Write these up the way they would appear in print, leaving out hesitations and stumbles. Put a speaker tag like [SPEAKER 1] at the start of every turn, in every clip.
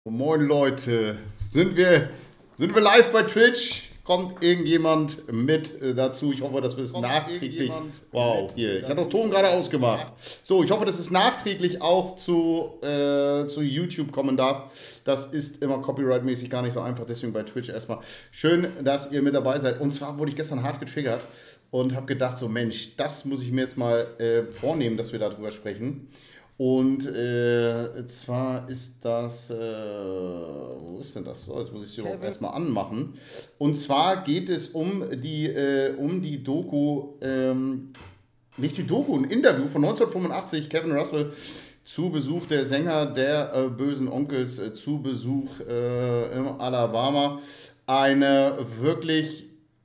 [SPEAKER 1] Moin Leute, sind wir live bei Twitch? Kommt irgendjemand mit dazu? Ich hoffe, dass wir es nachträglich. Wow, hier. Ich habe doch Ton gerade ausgemacht. So, ich hoffe, dass es nachträglich auch zu YouTube kommen darf. Das ist immer copyright-mäßig gar nicht so einfach. Deswegen bei Twitch erstmal schön, dass ihr mit dabei seid. Und zwar wurde ich gestern hart getriggert und habe gedacht, so Mensch, das muss ich mir jetzt mal vornehmen, dass wir darüber sprechen. Und zwar ist das, wo ist denn das? So, jetzt muss ich es hier auch erstmal anmachen. Und zwar geht es um die Doku, nicht die Doku, ein Interview von 1985, Kevin Russell zu Besuch der Sänger der bösen Onkels, zu Besuch im Alabama. Eine wirklich,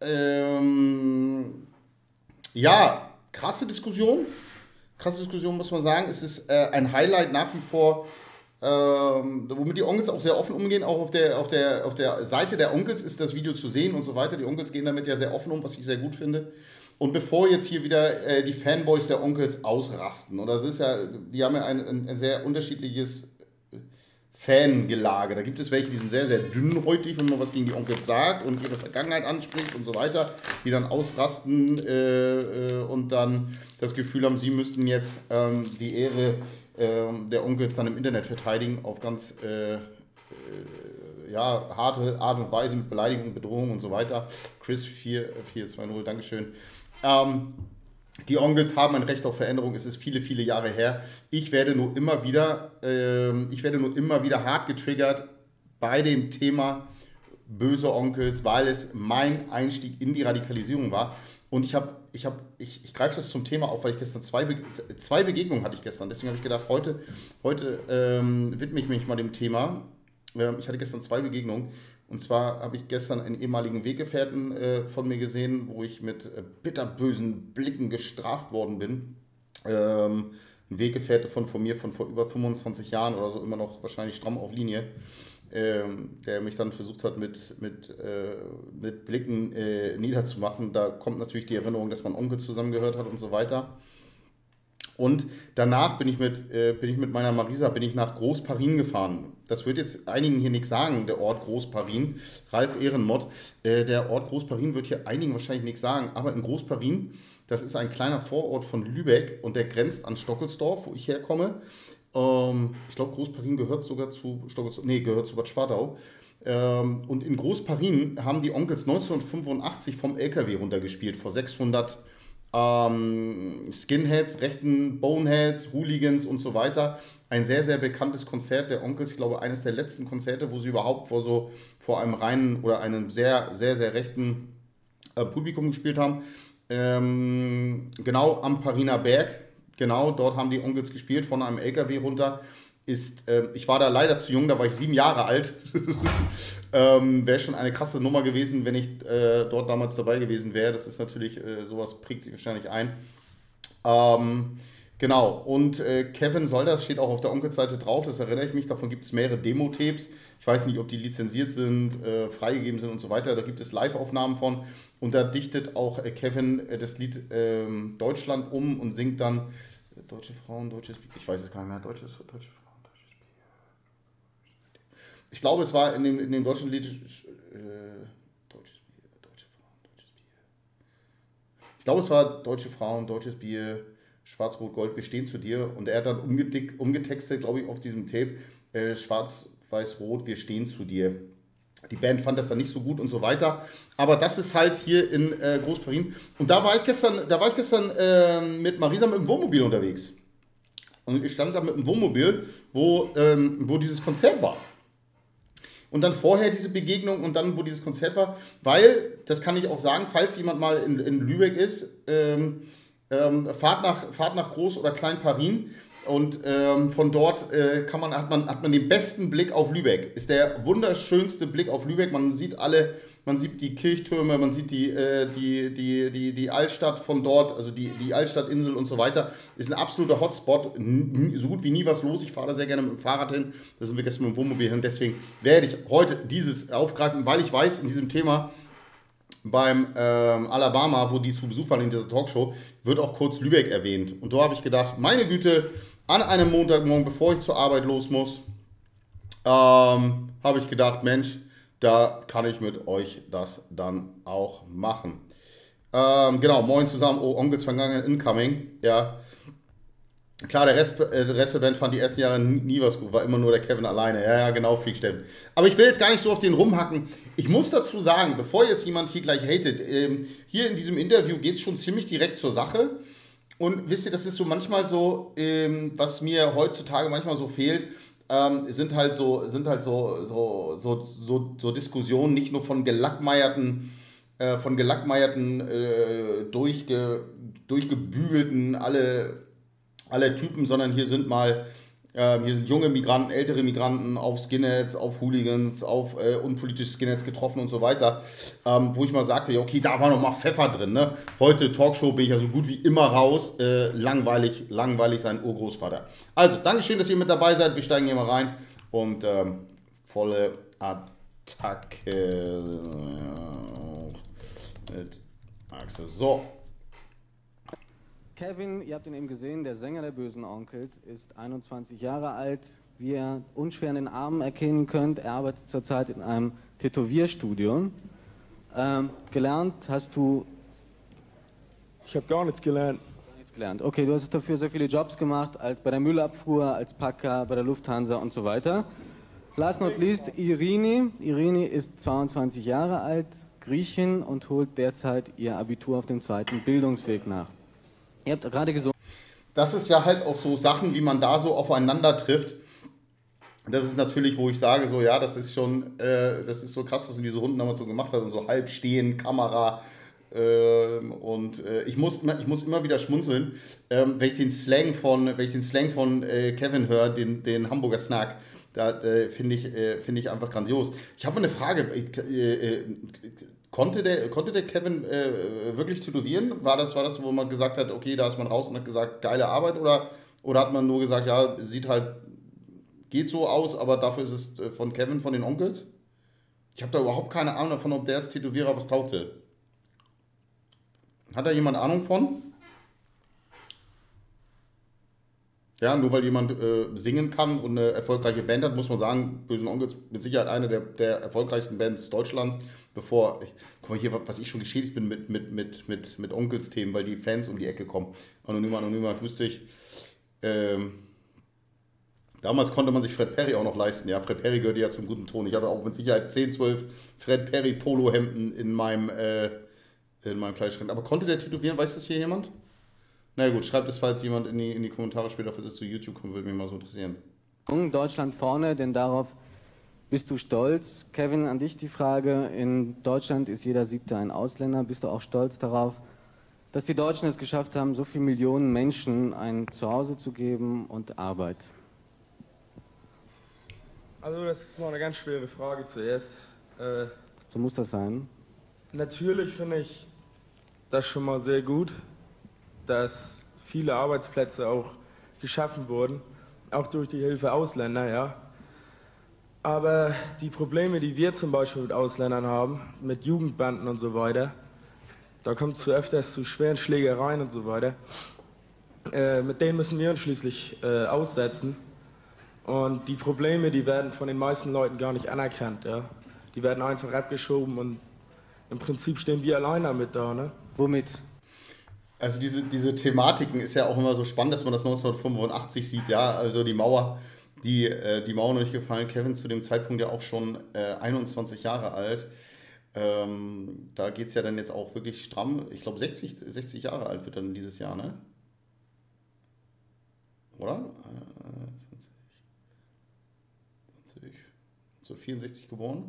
[SPEAKER 1] ja, krasse Diskussion. Krasse Diskussion, muss man sagen. Es ist ein Highlight nach wie vor, womit die Onkels auch sehr offen umgehen. Auch auf der Seite der Onkels ist das Video zu sehen und so weiter. Die Onkels gehen damit ja sehr offen um, was ich sehr gut finde. Und bevor jetzt hier wieder die Fanboys der Onkels ausrasten, oder das ist ja, die haben ja ein sehr unterschiedliches Fangelage. Da gibt es welche, die sind sehr, sehr dünnhäutig, wenn man was gegen die Onkels sagt und ihre Vergangenheit anspricht und so weiter, die dann ausrasten und dann das Gefühl haben, sie müssten jetzt die Ehre der Onkels dann im Internet verteidigen auf ganz harte Art und Weise mit Beleidigung, Bedrohung und so weiter. Chris 4420, Dankeschön. Die Onkels haben ein Recht auf Veränderung. Es ist viele, viele Jahre her. Ich werde nur immer wieder hart getriggert bei dem Thema böse Onkels, weil es mein Einstieg in die Radikalisierung war. Und ich greife das zum Thema auf, weil ich gestern zwei Begegnungen hatte ich gestern. Deswegen habe ich gedacht, heute widme ich mich mal dem Thema. Ich hatte gestern zwei Begegnungen. Und zwar habe ich gestern einen ehemaligen Weggefährten von mir gesehen, wo ich mit bitterbösen Blicken gestraft worden bin. Ein Weggefährte von mir von vor über 25 Jahren oder so, immer noch wahrscheinlich stramm auf Linie, der mich dann versucht hat mit Blicken niederzumachen. Da kommt natürlich die Erinnerung, dass man Onkel zusammengehört hat und so weiter. Und danach bin ich mit meiner Marisa nach Groß-Parin gefahren. Das wird jetzt einigen hier nichts sagen, der Ort Groß-Parin. Ralf Ehrenmott, der Ort Groß-Parin wird hier einigen wahrscheinlich nichts sagen. Aber in Groß-Parin, das ist ein kleiner Vorort von Lübeck und der grenzt an Stockelsdorf, wo ich herkomme. Ich glaube, Groß-Parin gehört sogar zu Stockelsdorf, nee, gehört zu Bad Schwartau. Und in Groß-Parin haben die Onkels 1985 vom LKW runtergespielt, vor 600 Skinheads, rechten Boneheads, Hooligans und so weiter. Ein sehr, sehr bekanntes Konzert der Onkels. Ich glaube, eines der letzten Konzerte, wo sie überhaupt vor einem reinen oder einem sehr, sehr, sehr rechten Publikum gespielt haben. Genau am Pariner Berg. Genau, dort haben die Onkels gespielt, von einem LKW runter. Ich war da leider zu jung, da war ich 7 Jahre alt. Wäre schon eine krasse Nummer gewesen, wenn ich dort damals dabei gewesen wäre. Das ist natürlich, sowas prägt sich wahrscheinlich ein. Genau, und Kevin Solders steht auch auf der Onkels-Seite drauf, das erinnere ich mich. Davon gibt es mehrere Demo-Tapes. Ich weiß nicht, ob die lizenziert sind, freigegeben sind und so weiter. Da gibt es Live-Aufnahmen von. Und da dichtet auch Kevin das Lied Deutschland um und singt dann Deutsche Frauen, deutsches Bier. Ich weiß es gar nicht mehr. Deutsche Frauen, deutsches Bier. Ich glaube, es war in dem deutschen Lied deutsches Bier, deutsche Frauen, deutsches Bier. Ich glaube, es war deutsche Frauen, deutsches Bier, Schwarz, Rot, Gold, wir stehen zu dir. Und er hat dann umgetextet, glaube ich, auf diesem Tape, Schwarz, Weiß, Rot, wir stehen zu dir. Die Band fand das dann nicht so gut und so weiter. Aber das ist halt hier in Groß-Parin. Und da war ich gestern mit Marisa mit dem Wohnmobil unterwegs. Und ich stand da mit dem Wohnmobil, wo dieses Konzert war. Und dann vorher diese Begegnung und dann, wo dieses Konzert war. Weil, das kann ich auch sagen, falls jemand mal in Lübeck ist, fahrt nach Groß- oder Klein-Parin. Und von dort hat man den besten Blick auf Lübeck. Ist der wunderschönste Blick auf Lübeck. Man sieht die Kirchtürme, man sieht die Altstadt von dort, also die Altstadtinsel und so weiter. Ist ein absoluter Hotspot. So gut wie nie was los. Ich fahre da sehr gerne mit dem Fahrrad hin. Da sind wir gestern mit dem Wohnmobil hin. Deswegen werde ich heute dieses aufgreifen, weil ich weiß, in diesem Thema beim Alabama, wo die zu Besuch waren in dieser Talkshow, wird auch kurz Lübeck erwähnt. Und da habe ich gedacht, meine Güte, an einem Montagmorgen, bevor ich zur Arbeit los muss, habe ich gedacht, Mensch, da kann ich mit euch das dann auch machen. Genau, moin zusammen, oh, Onkels vergangen, incoming, ja. Klar, der Rest der Band fand die ersten Jahre nie was gut, war immer nur der Kevin alleine. Ja, ja, genau, Freakstellen. Aber ich will jetzt gar nicht so auf den rumhacken. Ich muss dazu sagen, bevor jetzt jemand hier gleich hatet, hier in diesem Interview geht es schon ziemlich direkt zur Sache. Und wisst ihr, das ist so manchmal so, was mir heutzutage manchmal so fehlt, sind halt so Diskussionen, nicht nur von gelackmeierten, durchgebügelten, alle Typen, sondern hier sind junge Migranten, ältere Migranten auf Skinheads, auf Hooligans, auf unpolitische Skinheads getroffen und so weiter, wo ich mal sagte, ja okay, da war noch mal Pfeffer drin, ne? Heute Talkshow bin ich ja so gut wie immer raus, langweilig sein Urgroßvater. Also, Dankeschön, dass ihr mit dabei seid, wir steigen hier mal rein und volle Attacke mit Axel. So.
[SPEAKER 2] Kevin, ihr habt ihn eben gesehen, der Sänger der Böhsen Onkelz, ist 21 Jahre alt. Wie ihr unschwer an den Armen erkennen könnt, er arbeitet zurzeit in einem Tätowierstudio. Gelernt hast du...
[SPEAKER 3] Ich habe gar nichts gelernt.
[SPEAKER 2] Nichts gelernt. Okay, du hast dafür sehr viele Jobs gemacht, als bei der Müllabfuhr, als Packer, bei der Lufthansa und so weiter. Last not least, Irini. Irini ist 22 Jahre alt, Griechin und holt derzeit ihr Abitur auf dem zweiten Bildungsweg nach. Ihr habt gerade gesungen.
[SPEAKER 1] Das ist ja halt auch so Sachen, wie man da so aufeinander trifft. Das ist natürlich, wo ich sage, so ja, das ist schon, das ist so krass, dass er diese Runden damals so gemacht hat und so halb stehen, Kamera. Ich muss immer wieder schmunzeln, wenn ich den Slang von Kevin höre, den Hamburger Snack. Da finde ich einfach grandios. Ich habe eine Frage. Konnte der Kevin wirklich tätowieren? War das, wo man gesagt hat, okay, da ist man raus und hat gesagt, geile Arbeit? Oder hat man nur gesagt, ja, sieht halt, geht so aus, aber dafür ist es von Kevin, von den Onkels? Ich habe da überhaupt keine Ahnung davon, ob der als Tätowierer was taugte. Hat da jemand Ahnung von? Ja, nur weil jemand singen kann und eine erfolgreiche Band hat, muss man sagen, Böhsen Onkels mit Sicherheit eine der erfolgreichsten Bands Deutschlands. Guck mal hier, was ich schon geschädigt bin mit Onkels-Themen, weil die Fans um die Ecke kommen. Anonymer, grüß dich. Damals konnte man sich Fred Perry auch noch leisten. Ja, Fred Perry gehörte ja zum guten Ton. Ich hatte auch mit Sicherheit 10, 12 Fred Perry Polohemden in meinem Kleiderschrank. Aber konnte der tätowieren? Weiß das hier jemand? Na ja, gut, schreibt es, falls jemand in die Kommentare später, falls es zu YouTube kommt, würde mich mal so interessieren.
[SPEAKER 2] Deutschland vorne, denn darauf bist du stolz. Kevin, an dich die Frage. In Deutschland ist jeder Siebte ein Ausländer. Bist du auch stolz darauf, dass die Deutschen es geschafft haben, so viele Millionen Menschen ein Zuhause zu geben und Arbeit?
[SPEAKER 3] Also das ist mal eine ganz schwere Frage zuerst.
[SPEAKER 2] So muss das sein.
[SPEAKER 3] Natürlich finde ich das schon mal sehr gut, dass viele Arbeitsplätze auch geschaffen wurden, auch durch die Hilfe Ausländer, ja. Aber die Probleme, die wir zum Beispiel mit Ausländern haben, mit Jugendbanden und so weiter, da kommt es zu öfters zu schweren Schlägereien und so weiter. Mit denen müssen wir uns schließlich aussetzen. Und die Probleme, die werden von den meisten Leuten gar nicht anerkannt, ja. Die werden einfach abgeschoben und im Prinzip stehen wir allein damit da, ne?
[SPEAKER 2] Womit?
[SPEAKER 1] Also diese Thematiken ist ja auch immer so spannend, dass man das 1985 sieht, ja, also die Mauer noch nicht gefallen. Kevin zu dem Zeitpunkt ja auch schon 21 Jahre alt. Da geht es ja dann jetzt auch wirklich stramm. Ich glaube 60 Jahre alt wird dann dieses Jahr, ne? Oder? 1964 geboren.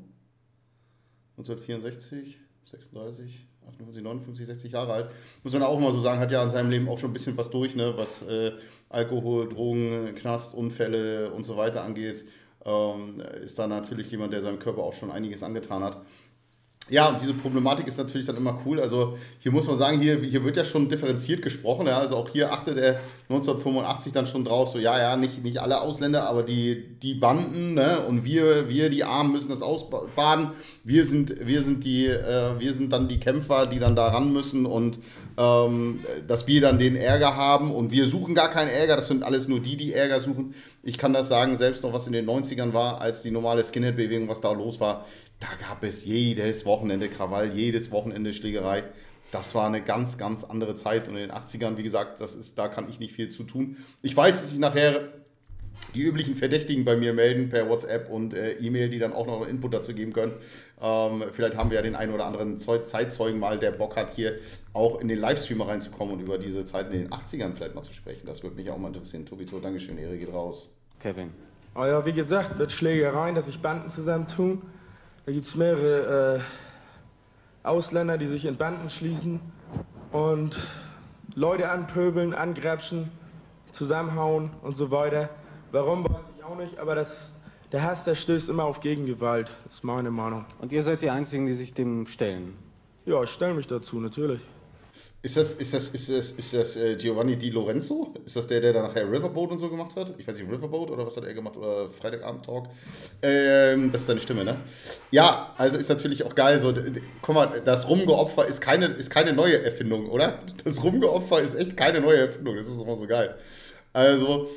[SPEAKER 1] 1964, 36, 58, 59, 60 Jahre alt. Muss man auch mal so sagen, hat ja in seinem Leben auch schon ein bisschen was durch, ne? Was Alkohol, Drogen, Knast, Unfälle und so weiter angeht. Ist da natürlich jemand, der seinem Körper auch schon einiges angetan hat. Ja, und diese Problematik ist natürlich dann immer cool. Also hier muss man sagen, hier wird ja schon differenziert gesprochen. Ja? Also auch hier achtet er 1985 dann schon drauf, so ja, nicht alle Ausländer, aber die Banden, ne? Und wir, die Armen, müssen das ausbaden. Wir sind dann die Kämpfer, die dann da ran müssen und dass wir dann den Ärger haben und wir suchen gar keinen Ärger, das sind alles nur die Ärger suchen. Ich kann das sagen, selbst noch was in den 90ern war, als die normale Skinhead-Bewegung, was da los war, da gab es jedes Wochenende Krawall, jedes Wochenende Schlägerei. Das war eine ganz, ganz andere Zeit und in den 80ern, wie gesagt, da kann ich nicht viel zu tun. Ich weiß, dass ich nachher die üblichen Verdächtigen bei mir melden per WhatsApp und E-Mail, die dann auch noch Input dazu geben können. Vielleicht haben wir ja den einen oder anderen Zeitzeugen mal, der Bock hat, hier auch in den Livestream reinzukommen und über diese Zeit in den 80ern vielleicht mal zu sprechen. Das würde mich auch mal interessieren. Tobito, Dankeschön, Ehre geht raus.
[SPEAKER 2] Kevin.
[SPEAKER 3] Oh ja, wie gesagt, mit Schlägereien, dass sich Banden zusammentun. Da gibt es mehrere Ausländer, die sich in Banden schließen und Leute anpöbeln, angrätschen, zusammenhauen und so weiter. Warum, weiß ich auch nicht, aber der Hass, der stößt immer auf Gegengewalt. Das ist meine Meinung.
[SPEAKER 2] Und ihr seid die Einzigen, die sich dem stellen?
[SPEAKER 3] Ja, ich stelle mich dazu, natürlich.
[SPEAKER 1] Ist das Giovanni Di Lorenzo? Ist das der da nachher Riverboat und so gemacht hat? Ich weiß nicht, Riverboat oder was hat er gemacht? Oder Freitagabend-Talk? Das ist seine Stimme, ne? Ja, also ist natürlich auch geil. So, guck mal, das Rumgeopfer ist keine neue Erfindung, oder? Das Rumgeopfer ist echt keine neue Erfindung. Das ist immer so geil. Also,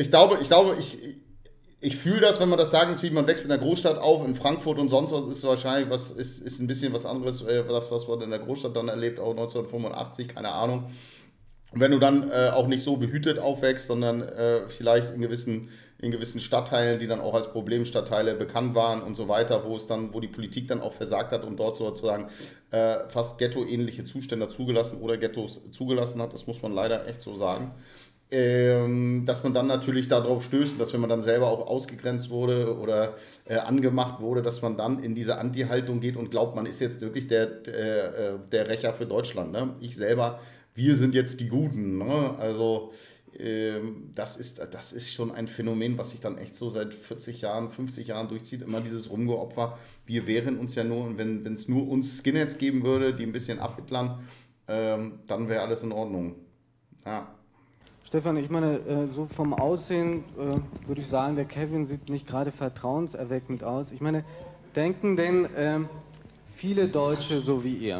[SPEAKER 1] ich fühle das, wenn man das sagt, natürlich, man wächst in der Großstadt auf, in Frankfurt und sonst was ist wahrscheinlich, ist ein bisschen was anderes, was man in der Großstadt dann erlebt, auch 1985, keine Ahnung. Und wenn du dann auch nicht so behütet aufwächst, sondern vielleicht in gewissen Stadtteilen, die dann auch als Problemstadtteile bekannt waren und so weiter, wo die Politik dann auch versagt hat und dort sozusagen fast Ghetto-ähnliche Zustände zugelassen oder Ghettos zugelassen hat, das muss man leider echt so sagen. Dass man dann natürlich darauf stößt, dass wenn man dann selber auch ausgegrenzt wurde oder angemacht wurde, dass man dann in diese Anti-Haltung geht und glaubt, man ist jetzt wirklich der Rächer für Deutschland. Ne? Wir sind jetzt die Guten. Ne? Also das ist schon ein Phänomen, was sich dann echt so seit 40 Jahren, 50 Jahren durchzieht. Immer dieses Rumgeopfer. Wir wehren uns ja nur, und wenn es nur uns Skinheads geben würde, die ein bisschen abhitlern, dann wäre alles in Ordnung. Ja.
[SPEAKER 2] Stefan, ich meine, so vom Aussehen würde ich sagen, der Kevin sieht nicht gerade vertrauenserweckend aus. Ich meine, denken denn viele Deutsche so wie ihr?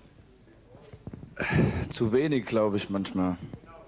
[SPEAKER 4] Zu wenig, glaube ich, manchmal.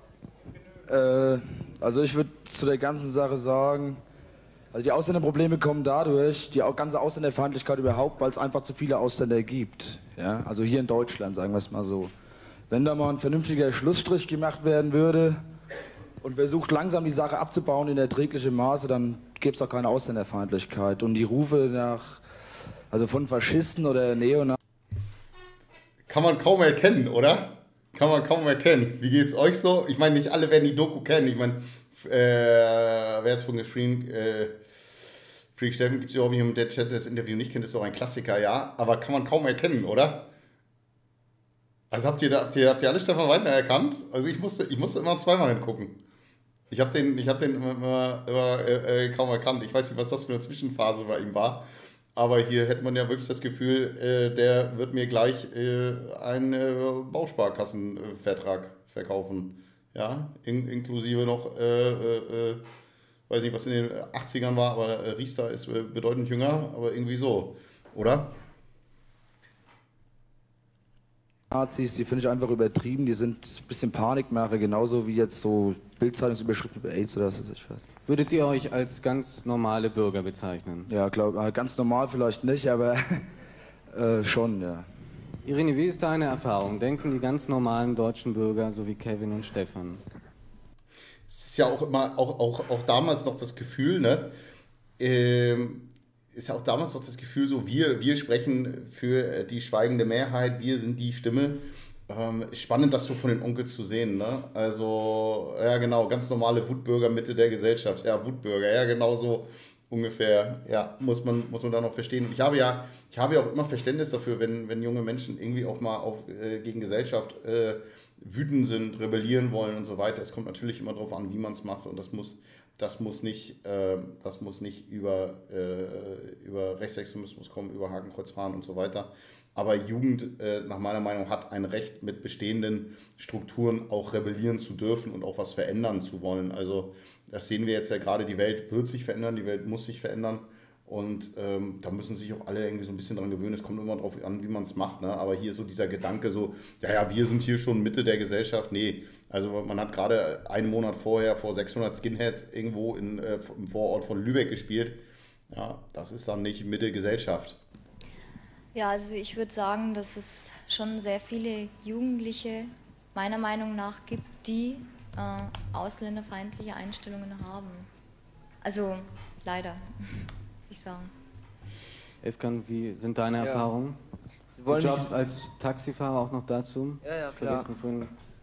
[SPEAKER 4] Also ich würde zu der ganzen Sache sagen, also die Ausländerprobleme kommen dadurch, die ganze Ausländerfeindlichkeit überhaupt, weil es einfach zu viele Ausländer gibt. Ja? Also hier in Deutschland, sagen wir es mal so. Wenn da mal ein vernünftiger Schlussstrich gemacht werden würde, und versucht langsam die Sache abzubauen in erträglichem Maße, dann gäbe es auch keine Ausländerfeindlichkeit. Und die Rufe von Faschisten oder Neonazis.
[SPEAKER 1] Kann man kaum erkennen, oder? Kann man kaum erkennen. Wie geht's euch so? Ich meine, nicht alle werden die Doku kennen. Ich meine, wer jetzt von geschrieben, Freak Steffen, gibt es überhaupt nicht, der Chat das Interview nicht kennt, ist doch ein Klassiker, ja. Aber kann man kaum erkennen, oder? Also habt ihr alle Stefan Weidner erkannt? Also ich musste immer zweimal hingucken. Ich habe den immer kaum erkannt. Ich weiß nicht, was das für eine Zwischenphase bei ihm war. Aber hier hätte man ja wirklich das Gefühl, der wird mir gleich einen Bausparkassenvertrag verkaufen. Ja, inklusive noch, weiß nicht, was in den 80ern war, aber Riester ist bedeutend jünger, aber irgendwie so, oder?
[SPEAKER 4] Nazis, die finde ich einfach übertrieben, die sind ein bisschen Panikmache, genauso wie jetzt so Bildzeitungsüberschriften über AIDS oder was weiß ich was.
[SPEAKER 2] Würdet ihr euch als ganz normale Bürger bezeichnen?
[SPEAKER 4] Ja, glaube ganz normal vielleicht nicht, aber schon, ja.
[SPEAKER 2] Irene, wie ist deine Erfahrung? Denken die ganz normalen deutschen Bürger, so wie Kevin und Stefan?
[SPEAKER 1] Es ist ja auch immer, auch damals noch das Gefühl, ne? Ist ja auch damals noch das Gefühl, so wir sprechen für die schweigende Mehrheit, wir sind die Stimme. Spannend, das so von den Onkels zu sehen, ne? Also, ja genau, ganz normale Wutbürger, Mitte der Gesellschaft. Ja, Wutbürger, ja genau so ungefähr. Ja, muss man da noch verstehen. Und ich habe ja auch immer Verständnis dafür, wenn junge Menschen irgendwie auch mal gegen Gesellschaft wütend sind, rebellieren wollen und so weiter. Es kommt natürlich immer darauf an, wie man es macht, und das muss nicht über Rechtsextremismus kommen, über Hakenkreuz fahren und so weiter. Aber Jugend, nach meiner Meinung, hat ein Recht, mit bestehenden Strukturen auch rebellieren zu dürfen und auch was verändern zu wollen. Also das sehen wir jetzt ja gerade, die Welt wird sich verändern, die Welt muss sich verändern. Und da müssen sich auch alle irgendwie so ein bisschen dran gewöhnen. Es kommt immer darauf an, wie man es macht. Ne? Aber hier ist so dieser Gedanke so, ja, wir sind hier schon Mitte der Gesellschaft. Nee, also man hat gerade einen Monat vorher vor 600 Skinheads irgendwo im Vorort von Lübeck gespielt. Ja, das ist dann nicht Mitte Gesellschaft.
[SPEAKER 5] Ja, also ich würde sagen, dass es schon sehr viele Jugendliche meiner Meinung nach gibt, die ausländerfeindliche Einstellungen haben. Also leider, muss ich sagen.
[SPEAKER 2] Efkan, wie sind deine Erfahrungen? Du jobbst als Taxifahrer auch noch dazu?
[SPEAKER 6] Ja, klar.
[SPEAKER 2] Vorhin.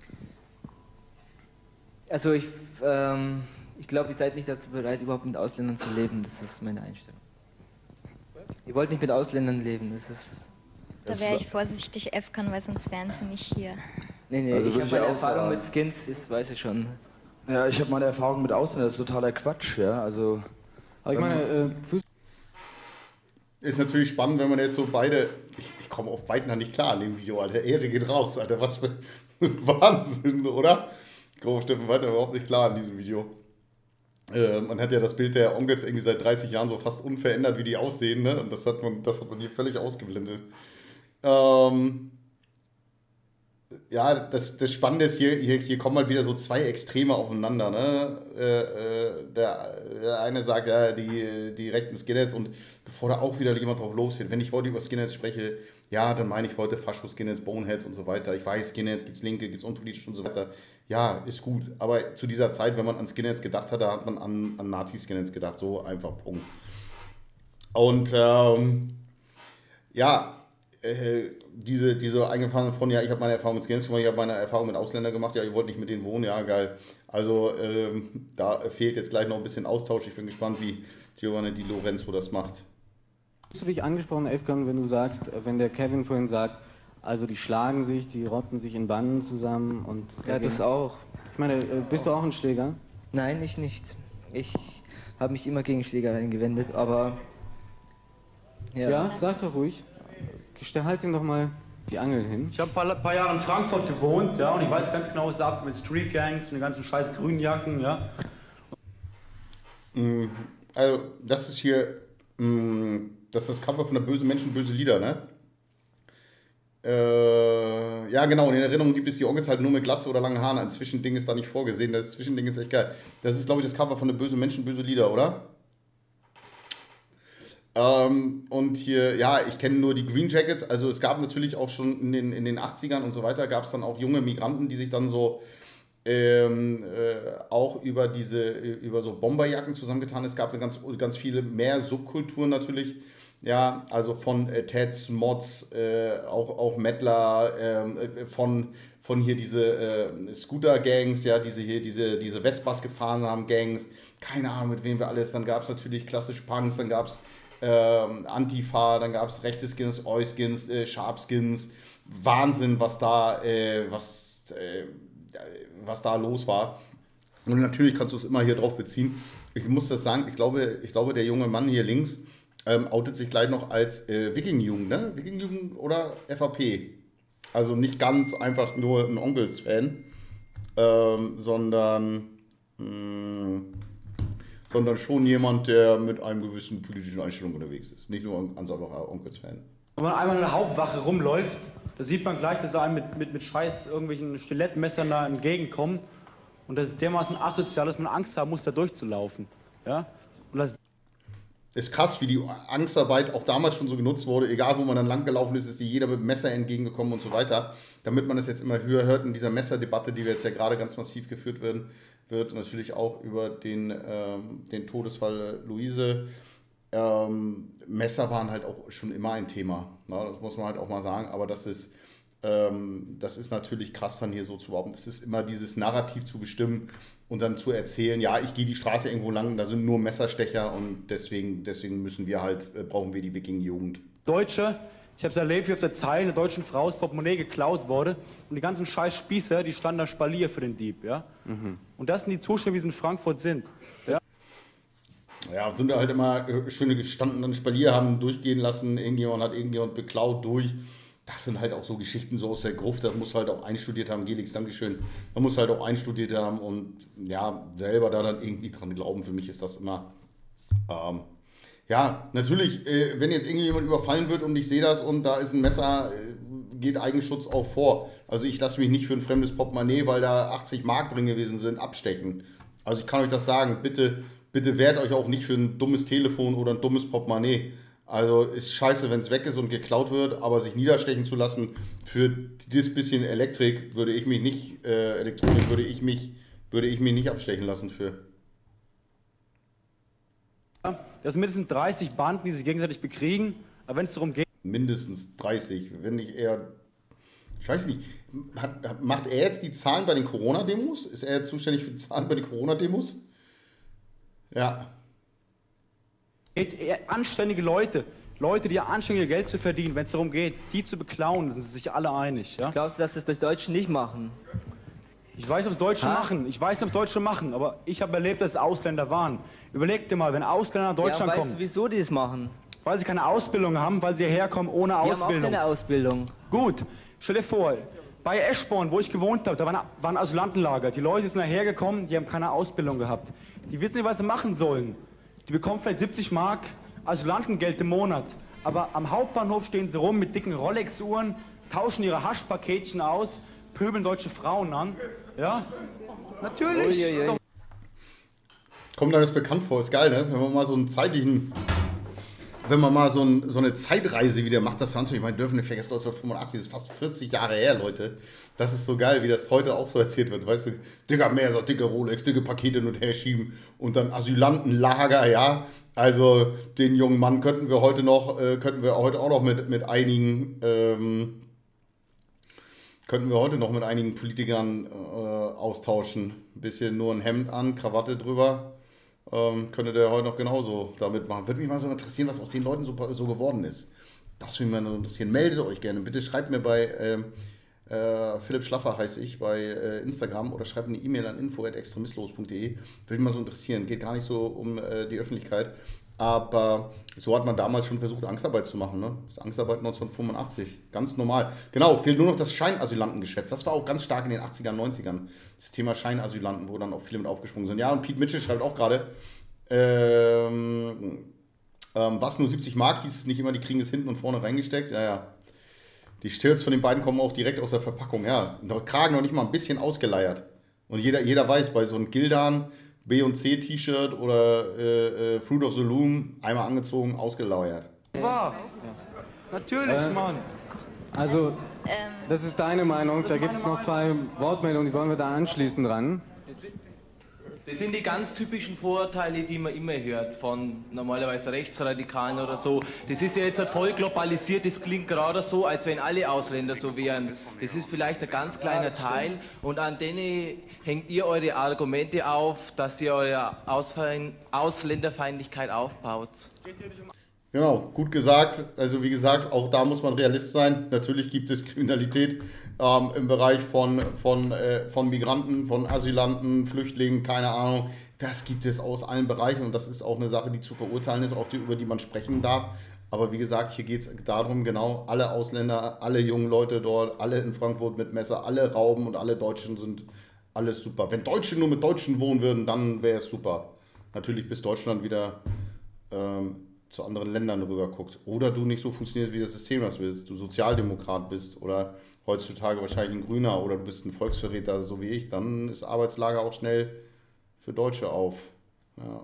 [SPEAKER 6] Also ich glaube, ihr seid nicht dazu bereit, überhaupt mit Ausländern zu leben. Das ist meine Einstellung. Ihr wollt nicht mit Ausländern leben, das ist...
[SPEAKER 5] Da wäre ich vorsichtig, Efkan, weil sonst wären sie nicht hier.
[SPEAKER 6] Nee,
[SPEAKER 4] Also
[SPEAKER 6] ich
[SPEAKER 4] würde
[SPEAKER 6] habe
[SPEAKER 4] ich
[SPEAKER 6] meine
[SPEAKER 4] auch
[SPEAKER 6] Erfahrung
[SPEAKER 4] sagen.
[SPEAKER 6] mit Skins, das weiß ich schon.
[SPEAKER 4] Ja, ich habe meine Erfahrung mit Ausländern, das ist totaler Quatsch, ja, also...
[SPEAKER 2] Aber ich meine,
[SPEAKER 1] Ist natürlich spannend, wenn man jetzt so beide. Ich komme auf beiden nicht klar in dem Video, Alter. Ehre geht raus, Alter. Was für Wahnsinn, oder? Ich komme auf Steffen Weidner überhaupt nicht klar in diesem Video. Man hat ja das Bild der Onkels irgendwie seit 30 Jahren so fast unverändert, wie die aussehen, ne? Und das hat man hier völlig ausgeblendet. Ja, das Spannende ist, hier kommen halt wieder so zwei Extreme aufeinander. Ne? Der eine sagt, ja, die rechten Skinheads, und bevor da auch wieder jemand drauf losgeht, wenn ich heute über Skinheads spreche, ja, dann meine ich heute Fascho-Skinheads, Boneheads und so weiter. Ich weiß, Skinheads gibt es Linke, gibt es unpolitisch und so weiter. Ja, ist gut. Aber zu dieser Zeit, wenn man an Skinheads gedacht hat, da hat man an Nazi-Skinheads gedacht. So einfach, Punkt. Und ja, diese eingefahrenen von, ja, ich habe meine Erfahrung mit Skins gemacht, ich habe meine Erfahrung mit Ausländern gemacht, ja, ihr wollt nicht mit denen wohnen, ja, geil. Also da fehlt jetzt gleich noch ein bisschen Austausch. Ich bin gespannt, wie Giovanni Di Lorenzo das macht.
[SPEAKER 2] hast du dich angesprochen, Efkan, wenn du sagst, wenn der Kevin vorhin sagt, also die schlagen sich, die rotten sich in Banden zusammen und...
[SPEAKER 6] Ja, das auch.
[SPEAKER 2] Ich meine, bist du auch ein Schläger?
[SPEAKER 6] Nein, ich nicht. Ich habe mich immer gegen Schlägereien gewendet, aber...
[SPEAKER 2] Ja, sag doch ruhig. Halt ihm doch mal die Angel hin.
[SPEAKER 7] Ich habe ein paar Jahre in Frankfurt gewohnt, ja, und ich weiß ganz genau, was da abgeht mit Streetgangs und den ganzen scheiß Grünjacken, ja.
[SPEAKER 1] Also, das ist hier, das ist das Cover von der Böse Menschen, böse Lieder, ne? Ja, genau, und in Erinnerung gibt es die Onkels halt nur mit Glatze oder langen Haaren. Ein Zwischending ist da nicht vorgesehen. Das Zwischending ist echt geil. Das ist, glaube ich, das Cover von der Böse Menschen, böse Lieder, oder? Und hier, ja, ich kenne nur die Green Jackets. Also es gab natürlich auch schon in den 80ern und so weiter, gab es dann auch junge Migranten, die sich dann so auch über so Bomberjacken zusammengetan. Es gab dann ganz viele mehr Subkulturen natürlich. Ja, also von Teds, Mods, auch Mettler, von hier diese Scooter-Gangs, ja, diese Vespas gefahren haben, Gangs, keine Ahnung mit wem wir alles. Dann gab es natürlich klassisch Punks, dann gab es Antifa, dann gab es rechte Skins, Oi-Skins, Sharp-Skins. Wahnsinn, was da los war. Und natürlich kannst du es immer hier drauf beziehen. Ich muss das sagen, ich glaube der junge Mann hier links outet sich gleich noch als Wiking-Jugend, ne? Wiking-Jugend oder FAP. Also nicht ganz einfach nur ein Onkels-Fan, sondern schon jemand, der mit einem gewissen politischen Einstellung unterwegs ist. Nicht nur ein ganz einfacher Onkels-Fan.
[SPEAKER 7] Wenn man einmal in der Hauptwache rumläuft, da sieht man gleich, dass er einem mit scheiß irgendwelchen Stilettmessern da entgegenkommen. Und das ist dermaßen asozial, dass man Angst haben muss, da durchzulaufen. Ja? Und das
[SPEAKER 1] Ist krass, wie die Angstarbeit auch damals schon so genutzt wurde. Egal, wo man dann lang gelaufen ist, ist dir jeder mit dem Messer entgegengekommen und so weiter. Damit man das jetzt immer höher hört in dieser Messerdebatte, die wir jetzt ja gerade ganz massiv geführt werden, wird natürlich auch über den Todesfall Luise. Messer waren halt auch schon immer ein Thema. Ne? Das muss man halt auch mal sagen. Aber das ist natürlich krass dann hier so zu behaupten. Das ist immer dieses Narrativ zu bestimmen und dann zu erzählen, ja, ich gehe die Straße irgendwo lang, da sind nur Messerstecher und deswegen brauchen wir die Wiking-Jugend.
[SPEAKER 7] Deutsche, ich habe es erlebt, wie auf der Zeile einer deutschen Frau das Portemonnaie geklaut wurde und die ganzen scheiß Spießer, die standen da Spalier für den Dieb, ja. Und das sind die Zustände, wie sie in Frankfurt sind.
[SPEAKER 1] Ja, sind da halt immer schöne gestandenen Spalier, haben durchgehen lassen, irgendjemand hat irgendjemand beklaut durch. Das sind halt auch so Geschichten so aus der Gruft, das muss halt auch einstudiert haben, Gelix, Dankeschön. Man muss halt auch einstudiert haben und ja, selber da dann irgendwie dran glauben. Für mich ist das immer, Ja, natürlich, wenn jetzt irgendjemand überfallen wird und ich sehe das und da ist ein Messer, geht Eigenschutz auch vor. Also ich lasse mich nicht für ein fremdes Portemonnaie, weil da 80 Mark drin gewesen sind, abstechen. Also ich kann euch das sagen, bitte wehrt euch auch nicht für ein dummes Telefon oder ein dummes Portemonnaie. Also ist scheiße, wenn es weg ist und geklaut wird, aber sich niederstechen zu lassen für dieses bisschen Elektronik würde ich mich nicht abstechen lassen für.
[SPEAKER 7] Das sind mindestens 30 Banden, die sich gegenseitig bekriegen. Aber wenn es darum geht...
[SPEAKER 1] Mindestens 30, wenn nicht eher... Ich weiß nicht, macht er jetzt die Zahlen bei den Corona-Demos? Ist er zuständig für die Zahlen bei den Corona-Demos? Ja.
[SPEAKER 7] Anständige Leute, die anständige Geld zu verdienen, wenn es darum geht, die zu beklauen, sind sich alle einig. Ja?
[SPEAKER 6] Glaubst du, dass das die Deutschen nicht machen?
[SPEAKER 7] Ich weiß, ob es Deutsche machen, aber ich habe erlebt, dass es Ausländer waren. Überleg dir mal, wenn Ausländer nach Deutschland kommen.
[SPEAKER 6] Weißt du, wieso die das machen?
[SPEAKER 7] Weil sie keine Ausbildung haben, weil sie hierher kommen ohne Ausbildung.
[SPEAKER 6] Die haben auch keine Ausbildung.
[SPEAKER 7] Gut, stell dir vor, bei Eschborn, wo ich gewohnt habe, da war ein Asylantenlager. Die Leute sind daher gekommen, die haben keine Ausbildung gehabt. Die wissen nicht, was sie machen sollen. Die bekommen vielleicht 70 Mark Asylantengeld im Monat. Aber am Hauptbahnhof stehen sie rum mit dicken Rolex-Uhren, tauschen ihre Haschpaketchen aus, pöbeln deutsche Frauen an. Ja, natürlich. So.
[SPEAKER 1] Kommt einem das bekannt vor, ist geil, ne? Wenn man mal so einen zeitlichen, so eine Zeitreise wieder macht, das 20, ich meine, dürfen nicht vergessen, 1985, das ist fast 40 Jahre her, Leute. Das ist so geil, wie das heute auch so erzählt wird, weißt du, Digga, mehr so dicke Rolex, dicke Pakete hin und her schieben und dann Asylantenlager, ja. Also den jungen Mann könnten wir heute auch noch mit einigen Politikern austauschen. Ein bisschen nur ein Hemd an, Krawatte drüber. Könnte der heute noch genauso damit machen. Würde mich mal so interessieren, was aus den Leuten so geworden ist. Das würde mich mal interessieren. Meldet euch gerne. Bitte schreibt mir bei Philipp Schlaffer heiße ich bei Instagram oder schreibt eine E-Mail an info@extremistlos.de. Würde mich mal so interessieren. Geht gar nicht so um die Öffentlichkeit. Aber so hat man damals schon versucht, Angstarbeit zu machen. Ne? Das ist Angstarbeit 1985. Ganz normal. Genau, fehlt nur noch das Scheinasylantengeschwätz. Das war auch ganz stark in den 80ern, 90ern. Das Thema Scheinasylanten, wo dann auch viele mit aufgesprungen sind. Ja, und Pete Mitchell schreibt auch gerade, was, nur 70 Mark, hieß es nicht immer, die kriegen es hinten und vorne reingesteckt. Ja, ja. Die Stills von den beiden kommen auch direkt aus der Verpackung. Ja, Kragen noch nicht mal ein bisschen ausgeleiert. Und jeder weiß, bei so einem Gildan B- und C-T-Shirt oder Fruit of the Loom, einmal angezogen, ausgeleiert.
[SPEAKER 7] Wahr. Natürlich, Mann.
[SPEAKER 2] Also, das ist deine Meinung. Da gibt es noch 2 Wortmeldungen, die wollen wir da anschließen dran.
[SPEAKER 8] Das sind die ganz typischen Vorurteile, die man immer hört von normalerweise Rechtsradikalen oder so. Das ist ja jetzt voll globalisiert, das klingt gerade so, als wenn alle Ausländer so wären. Das ist vielleicht ein ganz kleiner Teil und an denen hängt ihr eure Argumente auf, dass ihr eure Ausländerfeindlichkeit aufbaut.
[SPEAKER 1] Genau, gut gesagt. Also wie gesagt, auch da muss man Realist sein. Natürlich gibt es Kriminalität im Bereich von Migranten, von Asylanten, Flüchtlingen, keine Ahnung. Das gibt es aus allen Bereichen und das ist auch eine Sache, die zu verurteilen ist, auch über die man sprechen darf. Aber wie gesagt, hier geht es darum, genau, alle Ausländer, alle jungen Leute dort, alle in Frankfurt mit Messer, alle rauben und alle Deutschen sind alles super. Wenn Deutsche nur mit Deutschen wohnen würden, dann wäre es super. Natürlich bis Deutschland wieder zu anderen Ländern rüber guckt. Oder du nicht so funktionierst, wie das System das willst. Du Sozialdemokrat bist oder heutzutage wahrscheinlich ein Grüner oder du bist ein Volksverräter, so wie ich, dann ist Arbeitslager auch schnell für Deutsche auf. Ja.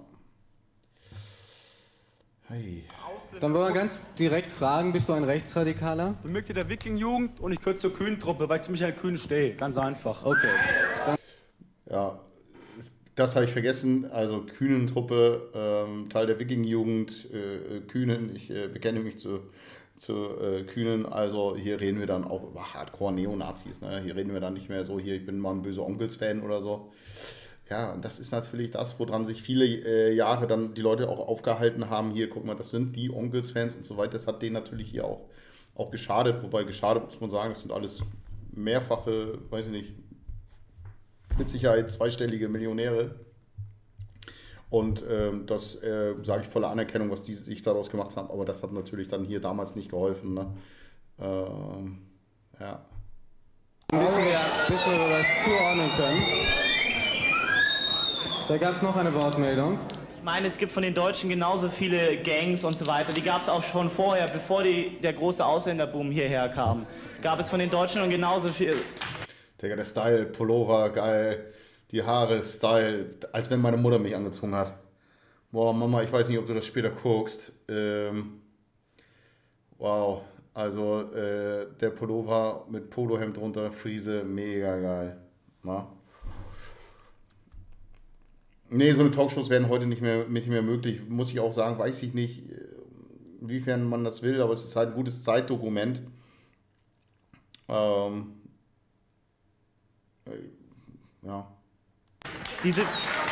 [SPEAKER 1] Hey.
[SPEAKER 2] Dann wollen wir ganz direkt fragen, bist du ein Rechtsradikaler?
[SPEAKER 7] Ich bin Mitglied der Wiking-Jugend und ich gehöre zur Kühn-Truppe, weil ich zu Michael Kühn stehe. Ganz einfach.
[SPEAKER 2] Okay.
[SPEAKER 1] Ja, das habe ich vergessen. Also Kühnen-Truppe, Teil der Wiking-Jugend, Kühnen, ich bekenne mich zu Kühnen. Also hier reden wir dann auch über Hardcore-Neonazis. Ne? Hier reden wir dann nicht mehr so, hier, ich bin mal ein böser Onkels-Fan oder so. Ja, und das ist natürlich das, woran sich viele Jahre dann die Leute auch aufgehalten haben. Hier, guck mal, das sind die Onkels-Fans und so weiter. Das hat denen natürlich hier auch geschadet. Wobei geschadet, muss man sagen, das sind alles mehrfache, weiß ich nicht, mit Sicherheit zweistellige Millionäre. Und das sage ich voller Anerkennung, was die sich daraus gemacht haben. Aber das hat natürlich dann hier damals nicht geholfen. Ne? Ja.
[SPEAKER 2] Bis wir das zuordnen können. Da gab es noch eine Wortmeldung.
[SPEAKER 9] Ich meine, es gibt von den Deutschen genauso viele Gangs und so weiter. Die gab es auch schon vorher, bevor der große Ausländerboom hierher kam. Gab es von den Deutschen schon genauso viel.
[SPEAKER 1] Digga, der Style, Pullover, geil. Die Haare, Style. Als wenn meine Mutter mich angezogen hat. Boah, Mama, ich weiß nicht, ob du das später guckst. Wow. Also, der Pullover mit Polohemd drunter, Friese, mega geil. Na? Nee, so eine Talkshows werden heute nicht mehr möglich. Muss ich auch sagen, weiß ich nicht, inwiefern man das will, aber es ist halt ein gutes Zeitdokument. Ja.
[SPEAKER 9] Diese.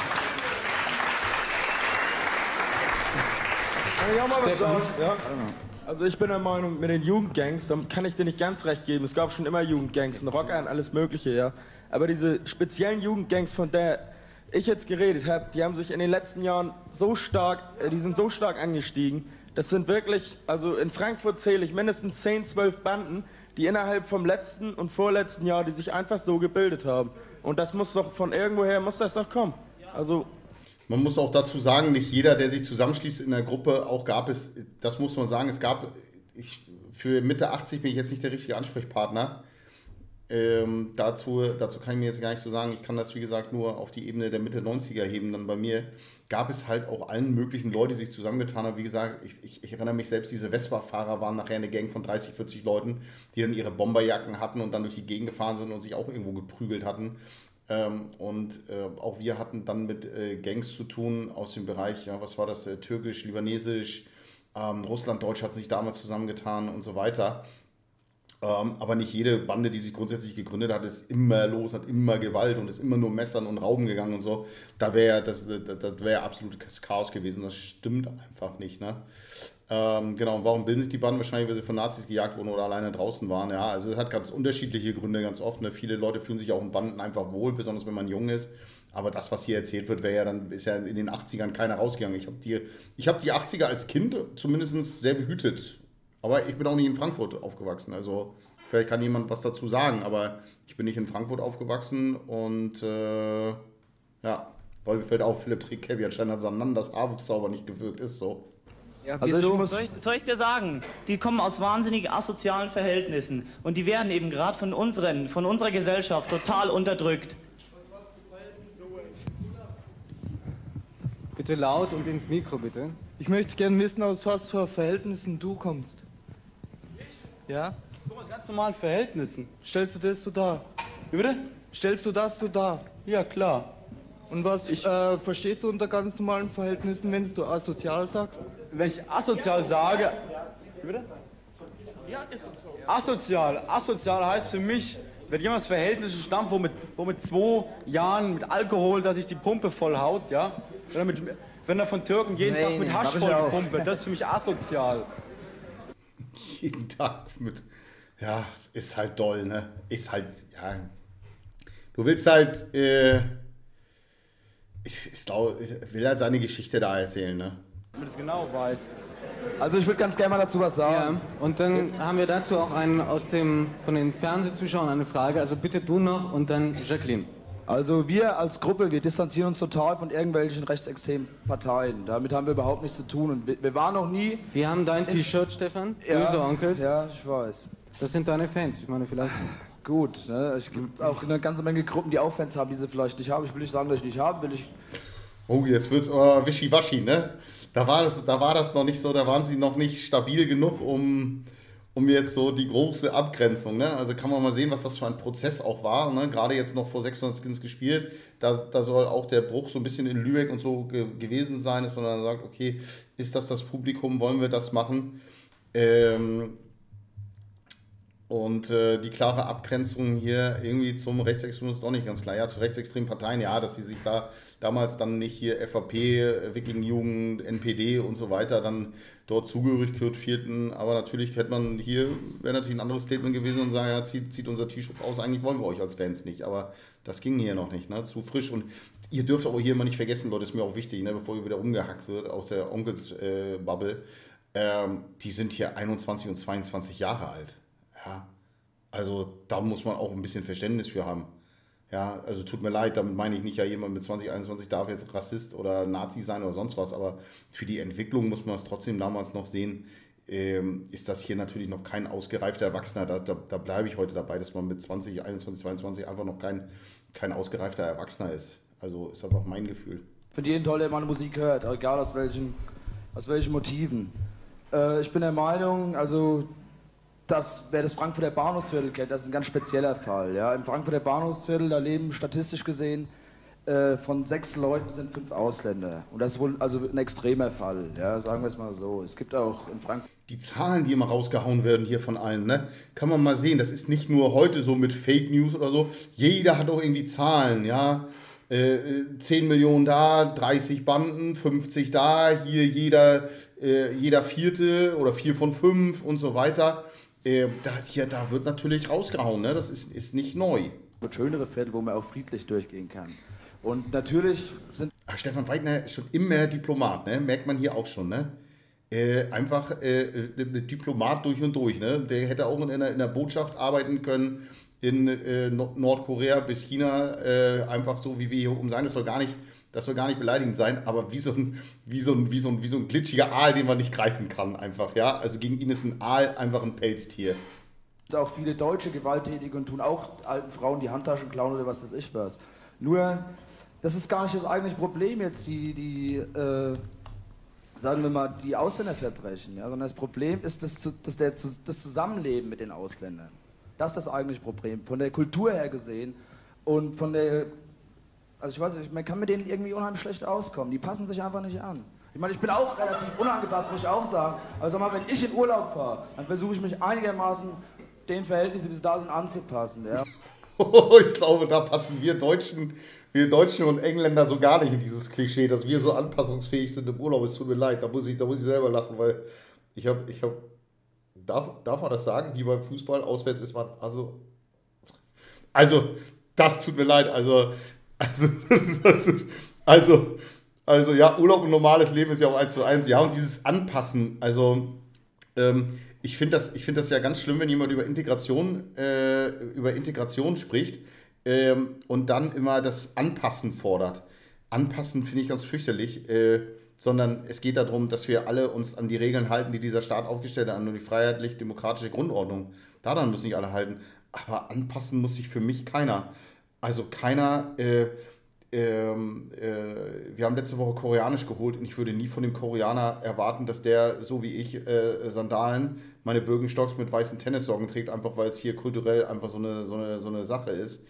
[SPEAKER 3] Kann ich auch mal was sagen? Ja? Also ich bin der Meinung, mit den Jugendgangs, da kann ich dir nicht ganz recht geben. Es gab schon immer Jugendgangs, Rocker und alles mögliche, ja. Aber diese speziellen Jugendgangs, von der ich jetzt geredet habe, die haben sich in den letzten Jahren so stark, die sind so stark angestiegen. Das sind wirklich, also in Frankfurt zähle ich mindestens 10, 12 Banden, die innerhalb vom letzten und vorletzten Jahr, die sich einfach so gebildet haben. Und das muss doch von irgendwoher, muss das doch kommen. Also
[SPEAKER 1] man muss auch dazu sagen, nicht jeder, der sich zusammenschließt in der Gruppe, auch gab es, das muss man sagen, es gab, für Mitte 80 bin ich jetzt nicht der richtige Ansprechpartner. Dazu kann ich mir jetzt gar nicht so sagen, ich kann das wie gesagt nur auf die Ebene der Mitte 90er heben. Dann bei mir gab es halt auch allen möglichen Leute, die sich zusammengetan haben. Wie gesagt, ich erinnere mich selbst, diese Vespa-Fahrer waren nachher eine Gang von 30, 40 Leuten, die dann ihre Bomberjacken hatten und dann durch die Gegend gefahren sind und sich auch irgendwo geprügelt hatten. Auch wir hatten dann mit Gangs zu tun aus dem Bereich, ja, was war das, türkisch, libanesisch, Russland, Deutsch hat sich damals zusammengetan und so weiter. Aber nicht jede Bande, die sich grundsätzlich gegründet hat, ist immer los, hat immer Gewalt und ist immer nur Messern und Rauben gegangen und so. Das wäre absolutes Chaos gewesen. Das stimmt einfach nicht. Ne? Genau, und warum bilden sich die Banden? Wahrscheinlich, weil sie von Nazis gejagt wurden oder alleine draußen waren. Ja, also es hat ganz unterschiedliche Gründe ganz oft. Ne? Viele Leute fühlen sich auch in Banden einfach wohl, besonders wenn man jung ist. Aber das, was hier erzählt wird, ist ja in den 80ern keiner rausgegangen. Ich hab die 80er als Kind zumindest sehr behütet. Aber ich bin auch nicht in Frankfurt aufgewachsen. Also vielleicht kann jemand was dazu sagen, aber ich bin nicht in Frankfurt aufgewachsen und ja, weil mir fällt auf, Philipp trägt Cappy, anscheinend hat Sanan das Haarwuchszauber nicht gewirkt, ist so.
[SPEAKER 9] Ja, also soll ich dir sagen, die kommen aus wahnsinnig asozialen Verhältnissen und die werden eben gerade von unserer Gesellschaft total unterdrückt.
[SPEAKER 2] Bitte laut und ins Mikro, bitte.
[SPEAKER 10] Ich möchte gerne wissen, aus was für Verhältnissen du kommst. Ja?
[SPEAKER 7] Ich komme aus ganz normalen Verhältnissen.
[SPEAKER 10] Stellst du das so dar?
[SPEAKER 7] Wie bitte?
[SPEAKER 10] Stellst du das so dar?
[SPEAKER 7] Ja, klar.
[SPEAKER 10] Und was verstehst du unter ganz normalen Verhältnissen, wenn du asozial sagst?
[SPEAKER 7] Wenn ich asozial sage... Wie bitte?
[SPEAKER 10] Ja, ist doch so.
[SPEAKER 7] Asozial heißt für mich, wenn jemand aus Verhältnissen stammt, wo mit 2 Jahren mit Alkohol, dass sich die Pumpe vollhaut, ja? Wenn er von Türken jeden Tag mit Hasch vollgepumpt wird, das ist für mich asozial.
[SPEAKER 1] Jeden Tag mit... Ja, ist halt doll, ne? Ist halt... Ja. Du willst halt... Ich will halt seine Geschichte da erzählen, ne?
[SPEAKER 7] Wenn du es genau weißt.
[SPEAKER 4] Also ich würde ganz gerne mal dazu was sagen.
[SPEAKER 2] Ja, und dann haben wir dazu auch von den Fernsehzuschauern eine Frage. Also bitte du noch und dann Jacqueline.
[SPEAKER 4] Also wir als Gruppe, wir distanzieren uns total von irgendwelchen rechtsextremen Parteien. Damit haben wir überhaupt nichts zu tun. Und wir waren noch nie...
[SPEAKER 2] Die haben dein T-Shirt, Stefan?
[SPEAKER 4] Ja,
[SPEAKER 2] Böse Onkels?
[SPEAKER 4] Ja, ich weiß.
[SPEAKER 2] Das sind deine Fans. Ich meine, vielleicht...
[SPEAKER 4] Gut, ne? Es gibt auch eine ganze Menge Gruppen, die auch Fans haben, die sie vielleicht nicht haben. Ich will nicht sagen, dass ich nicht haben will.
[SPEAKER 1] Oh, jetzt wird's aber wischiwaschi, ne? Da war das noch nicht so, da waren sie noch nicht stabil genug, um jetzt so die große Abgrenzung, ne? Also kann man mal sehen, was das für ein Prozess auch war, ne? Gerade jetzt noch vor 600 Skins gespielt, da soll auch der Bruch so ein bisschen in Lübeck und so gewesen sein, dass man dann sagt, okay, ist das Publikum, wollen wir das machen? Die klare Abgrenzung hier irgendwie zum Rechtsextremismus ist auch nicht ganz klar. Ja, zu rechtsextremen Parteien, ja, dass sie sich da damals dann nicht hier FAP, Wikinger-Jugend, NPD und so weiter dann dort zugehörig fühlten. Aber natürlich wäre natürlich ein anderes Statement gewesen und sagen, ja, zieht unser T-Shirts aus, eigentlich wollen wir euch als Fans nicht. Aber das ging hier noch nicht, ne? Zu frisch. Und ihr dürft aber hier immer nicht vergessen, Leute, ist mir auch wichtig, ne? Bevor ihr wieder umgehackt wird aus der Onkels-Bubble, die sind hier 21 und 22 Jahre alt. Ja, also da muss man auch ein bisschen Verständnis für haben. Ja, also tut mir leid, damit meine ich nicht, ja, jemand mit 20, 21 darf jetzt Rassist oder Nazi sein oder sonst was, aber für die Entwicklung muss man es trotzdem damals noch sehen, ist das hier natürlich noch kein ausgereifter Erwachsener. Da bleibe ich heute dabei, dass man mit 20, 21, 22 einfach noch kein ausgereifter Erwachsener ist. Also ist einfach mein Gefühl.
[SPEAKER 4] Ich finde jeden toll, der meine Musik hört, egal aus welchen Motiven. Ich bin der Meinung, also, dass wer das Frankfurter Bahnhofsviertel kennt, das ist ein ganz spezieller Fall. Ja? Im Frankfurter Bahnhofsviertel, da leben statistisch gesehen von 6 Leuten sind 5 Ausländer. Und das ist wohl also ein extremer Fall, ja? Sagen wir es mal so. Es gibt auch in Frankfurt...
[SPEAKER 1] Die Zahlen, die immer rausgehauen werden hier von allen, ne? Kann man mal sehen, das ist nicht nur heute so mit Fake News oder so. Jeder hat auch irgendwie Zahlen, ja. 10 Millionen da, 30 Banden, 50 da, hier jeder Vierte oder 4 von 5 und so weiter. Da wird natürlich rausgehauen, ne? Das ist nicht neu.
[SPEAKER 4] Schönere Viertel, wo man auch friedlich durchgehen kann. Und natürlich sind...
[SPEAKER 1] Stefan Weidner ist schon immer Diplomat, ne? Merkt man hier auch schon, ne? Einfach Diplomat durch und durch, ne? Der hätte auch in der Botschaft arbeiten können, in Nordkorea bis China, einfach so wie wir hier oben sein. Das soll gar nicht beleidigend sein, aber wie so ein glitschiger Aal, den man nicht greifen kann, einfach, ja. Also gegen ihn ist ein Aal einfach ein Pelztier.
[SPEAKER 4] Auch viele Deutsche Gewalttätige und tun auch alten Frauen die Handtaschen klauen oder was weiß ich was. Nur, das ist gar nicht das eigentliche Problem jetzt, sagen wir mal, die Ausländerverbrechen, ja, sondern das Problem ist das Zusammenleben mit den Ausländern. Das ist das eigentliche Problem, von der Kultur her gesehen und von der, also ich weiß nicht, man kann mit denen irgendwie unheimlich schlecht auskommen, die passen sich einfach nicht an. Ich meine, ich bin auch relativ unangepasst, muss ich auch sagen, aber sag mal, wenn ich in Urlaub fahre, dann versuche ich mich einigermaßen den Verhältnissen, wie sie da sind, anzupassen, ja.
[SPEAKER 1] Ich glaube, da passen wir Deutschen und Engländer so gar nicht in dieses Klischee, dass wir so anpassungsfähig sind im Urlaub. Es tut mir leid, da muss ich selber lachen, weil darf man das sagen, wie beim Fußball, auswärts ist man, also, das tut mir leid, also, ja, Urlaub und normales Leben ist ja auch 1:1, ja, und dieses Anpassen, also, ich finde das ja ganz schlimm, wenn jemand über Integration spricht und dann immer das Anpassen fordert. Anpassen finde ich ganz fürchterlich, sondern es geht darum, dass wir alle uns an die Regeln halten, die dieser Staat aufgestellt hat, an die freiheitlich-demokratische Grundordnung. Daran müssen sich alle halten. Aber anpassen muss sich für mich keiner. Also keiner... wir haben letzte Woche Koreanisch geholt und ich würde nie von dem Koreaner erwarten, dass der, so wie ich, Sandalen, meine Birkenstocks mit weißen Tennissocken trägt, einfach weil es hier kulturell einfach so eine Sache ist.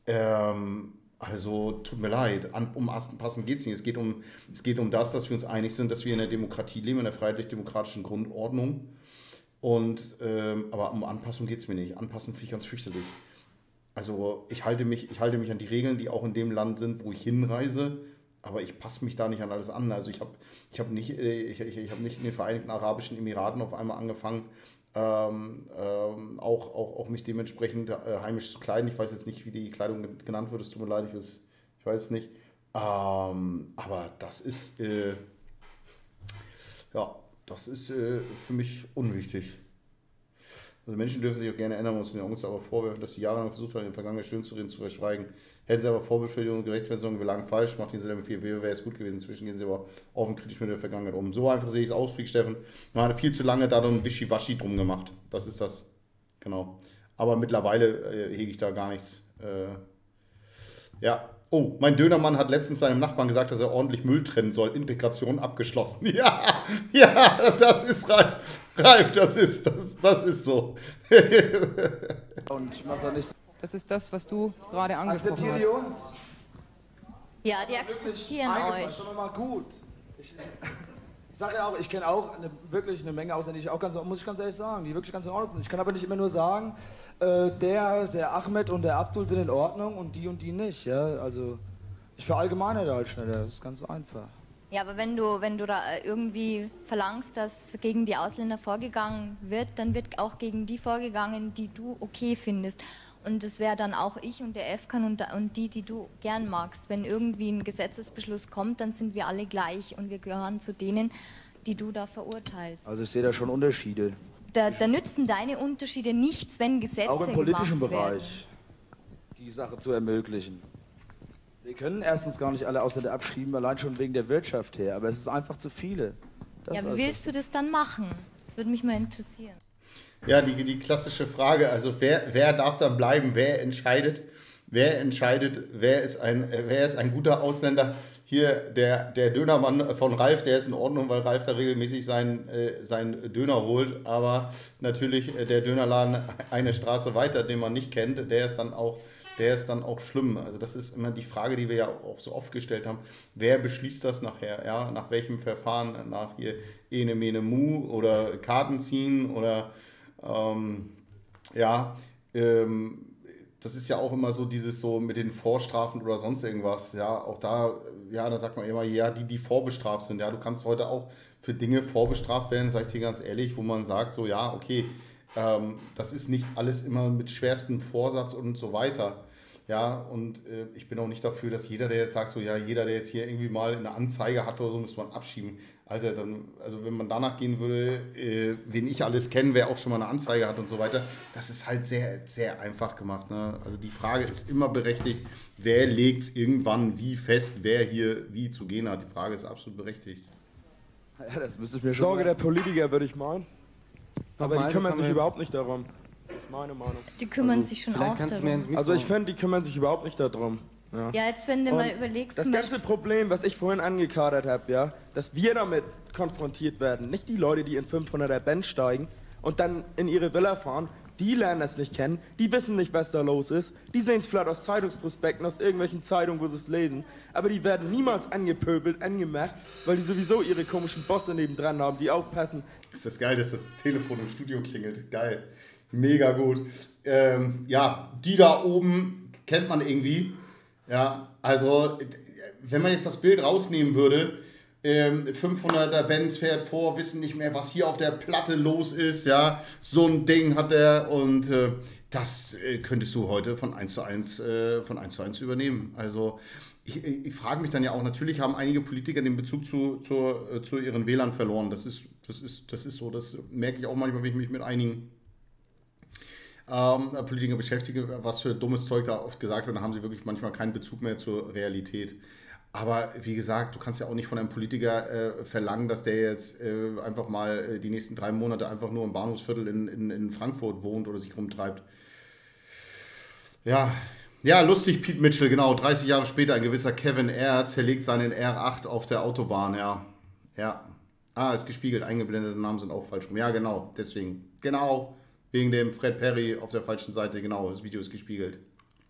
[SPEAKER 1] Also tut mir leid, um Anpassen geht es nicht. Es geht um das, dass wir uns einig sind, dass wir in der Demokratie leben, in der freiheitlich-demokratischen Grundordnung. Aber um Anpassung geht es mir nicht. Anpassen finde ich ganz fürchterlich. Also ich halte mich an die Regeln, die auch in dem Land sind, wo ich hinreise, aber ich passe mich da nicht an alles an. Also ich habe nicht in den Vereinigten Arabischen Emiraten auf einmal angefangen, auch mich dementsprechend heimisch zu kleiden. Ich weiß jetzt nicht, wie die Kleidung genannt wird, es tut mir leid, ich weiß es nicht. Aber das ist, für mich unwichtig. Also Menschen dürfen sich auch gerne ändern, muss den Jungs aber vorwerfen, dass sie jahrelang versucht haben, in den vergangenen schön zu reden, zu verschweigen. Hätten sie aber Vorbildverlegung und Gerechtigkeitsversorgung, wir lagen falsch, macht diese viel wäre es gut gewesen. Inzwischen gehen sie aber offen kritisch mit der Vergangenheit um. So einfach sehe ich es aus, Frick Steffen. Man hat viel zu lange da ein Wischiwaschi drum gemacht. Das ist das. Genau. Aber mittlerweile hege ich da gar nichts. Ja. Oh, mein Dönermann hat letztens seinem Nachbarn gesagt, dass er ordentlich Müll trennen soll. Integration abgeschlossen. Ja, das ist Ralf, das ist so.
[SPEAKER 4] Und ich mach da nicht.
[SPEAKER 11] Das ist das, was du gerade angesprochen hast.
[SPEAKER 4] Uns?
[SPEAKER 5] Ja, die akzeptieren euch.
[SPEAKER 4] Das ist doch mal gut. Ich sage ja auch, ich kenne auch wirklich eine Menge Ausländer, muss ich ganz ehrlich sagen, die wirklich ganz in Ordnung sind. Ich kann aber nicht immer nur sagen, der Ahmed und der Abdul sind in Ordnung und die nicht. Ja? Also ich verallgemeine da halt schneller, das ist ganz einfach.
[SPEAKER 5] Ja, aber wenn du da irgendwie verlangst, dass gegen die Ausländer vorgegangen wird, dann wird auch gegen die vorgegangen, die du okay findest. Und das wäre dann auch ich und der Efkan und die du gern magst. Wenn irgendwie ein Gesetzesbeschluss kommt, dann sind wir alle gleich und wir gehören zu denen, die du da verurteilst.
[SPEAKER 4] Also ich sehe da schon Unterschiede.
[SPEAKER 5] Da nützen deine Unterschiede nichts, wenn Gesetze
[SPEAKER 4] auch im politischen
[SPEAKER 5] gemacht werden.
[SPEAKER 4] Bereich. die Sache zu ermöglichen. Wir können erstens gar nicht alle Ausländer abschieben, allein schon wegen der Wirtschaft her, aber es ist einfach zu viele.
[SPEAKER 5] Ja, wie willst du das dann machen? Das würde mich mal interessieren.
[SPEAKER 1] Ja, die klassische Frage, also wer darf dann bleiben, wer entscheidet, wer ist ein guter Ausländer? Hier der Dönermann von Ralf, der ist in Ordnung, weil Ralf da regelmäßig sein Döner holt, aber natürlich der Dönerladen eine Straße weiter, den man nicht kennt, der ist dann auch schlimm. Also das ist immer die Frage, die wir ja auch so oft gestellt haben. Wer beschließt das nachher? Ja? Nach welchem Verfahren? Nach hier Ene Mene Mu oder Karten ziehen oder das ist ja auch immer so dieses so mit den Vorstrafen oder sonst irgendwas. Ja, auch da sagt man immer, ja, die vorbestraft sind. Ja, du kannst heute auch für Dinge vorbestraft werden, sag ich dir ganz ehrlich, wo man sagt so, ja, okay, das ist nicht alles immer mit schwerstem Vorsatz und so weiter. Ja, und ich bin auch nicht dafür, dass jeder, der jetzt sagt, so, ja, jeder, der jetzt hier irgendwie mal eine Anzeige hatte oder so, muss man abschieben. Also wenn man danach gehen würde, wen ich alles kenne, wer auch schon mal eine Anzeige hat und so weiter, das ist halt sehr, sehr einfach gemacht. Ne? Also die Frage ist immer berechtigt, wer legt es irgendwann wie fest, wer hier wie zu gehen hat. Die Frage ist absolut berechtigt.
[SPEAKER 3] Ja, das müsste ich mir Sorge der Politiker, würde ich meinen. Aber die kümmern sich überhaupt nicht darum. Das ist meine Meinung.
[SPEAKER 5] Die kümmern sich schon auch darum.
[SPEAKER 3] Also ich finde, die kümmern sich überhaupt nicht darum.
[SPEAKER 5] Ja, jetzt wenn du mal überlegst...
[SPEAKER 3] Das ganze Problem, was ich vorhin angekadert habe, ja, dass wir damit konfrontiert werden, nicht die Leute, die in 500er Benz steigen und dann in ihre Villa fahren, die lernen das nicht kennen, die wissen nicht, was da los ist, die sehen es vielleicht aus Zeitungsprospekten, aus irgendwelchen Zeitungen, wo sie es lesen, aber die werden niemals angepöbelt, angemacht, weil die sowieso ihre komischen Bosse nebendran haben, die aufpassen.
[SPEAKER 1] Ist das geil, dass das Telefon im Studio klingelt? Geil. Mega gut. Ja, die da oben kennt man irgendwie. Ja, also wenn man jetzt das Bild rausnehmen würde, 500er Benz fährt vor, wissen nicht mehr, was hier auf der Platte los ist, ja, so ein Ding hat er und das könntest du heute von 1:1 übernehmen. Also ich frage mich dann ja auch, natürlich haben einige Politiker den Bezug zu ihren Wählern verloren, das ist so, das merke ich auch manchmal, wenn ich mich mit einigen Politiker beschäftige, was für dummes Zeug da oft gesagt wird, dann haben sie wirklich manchmal keinen Bezug mehr zur Realität. Aber wie gesagt, du kannst ja auch nicht von einem Politiker verlangen, dass der jetzt einfach mal die nächsten 3 Monate einfach nur im Bahnhofsviertel in Frankfurt wohnt oder sich rumtreibt. Ja, lustig, Pete Mitchell, genau. 30 Jahre später ein gewisser Kevin R. zerlegt seinen R8 auf der Autobahn, ja. Ah, ist gespiegelt, eingeblendete Namen sind auch falsch rum. Ja, genau, deswegen. Genau. Wegen dem Fred Perry auf der falschen Seite, genau, das Video ist gespiegelt.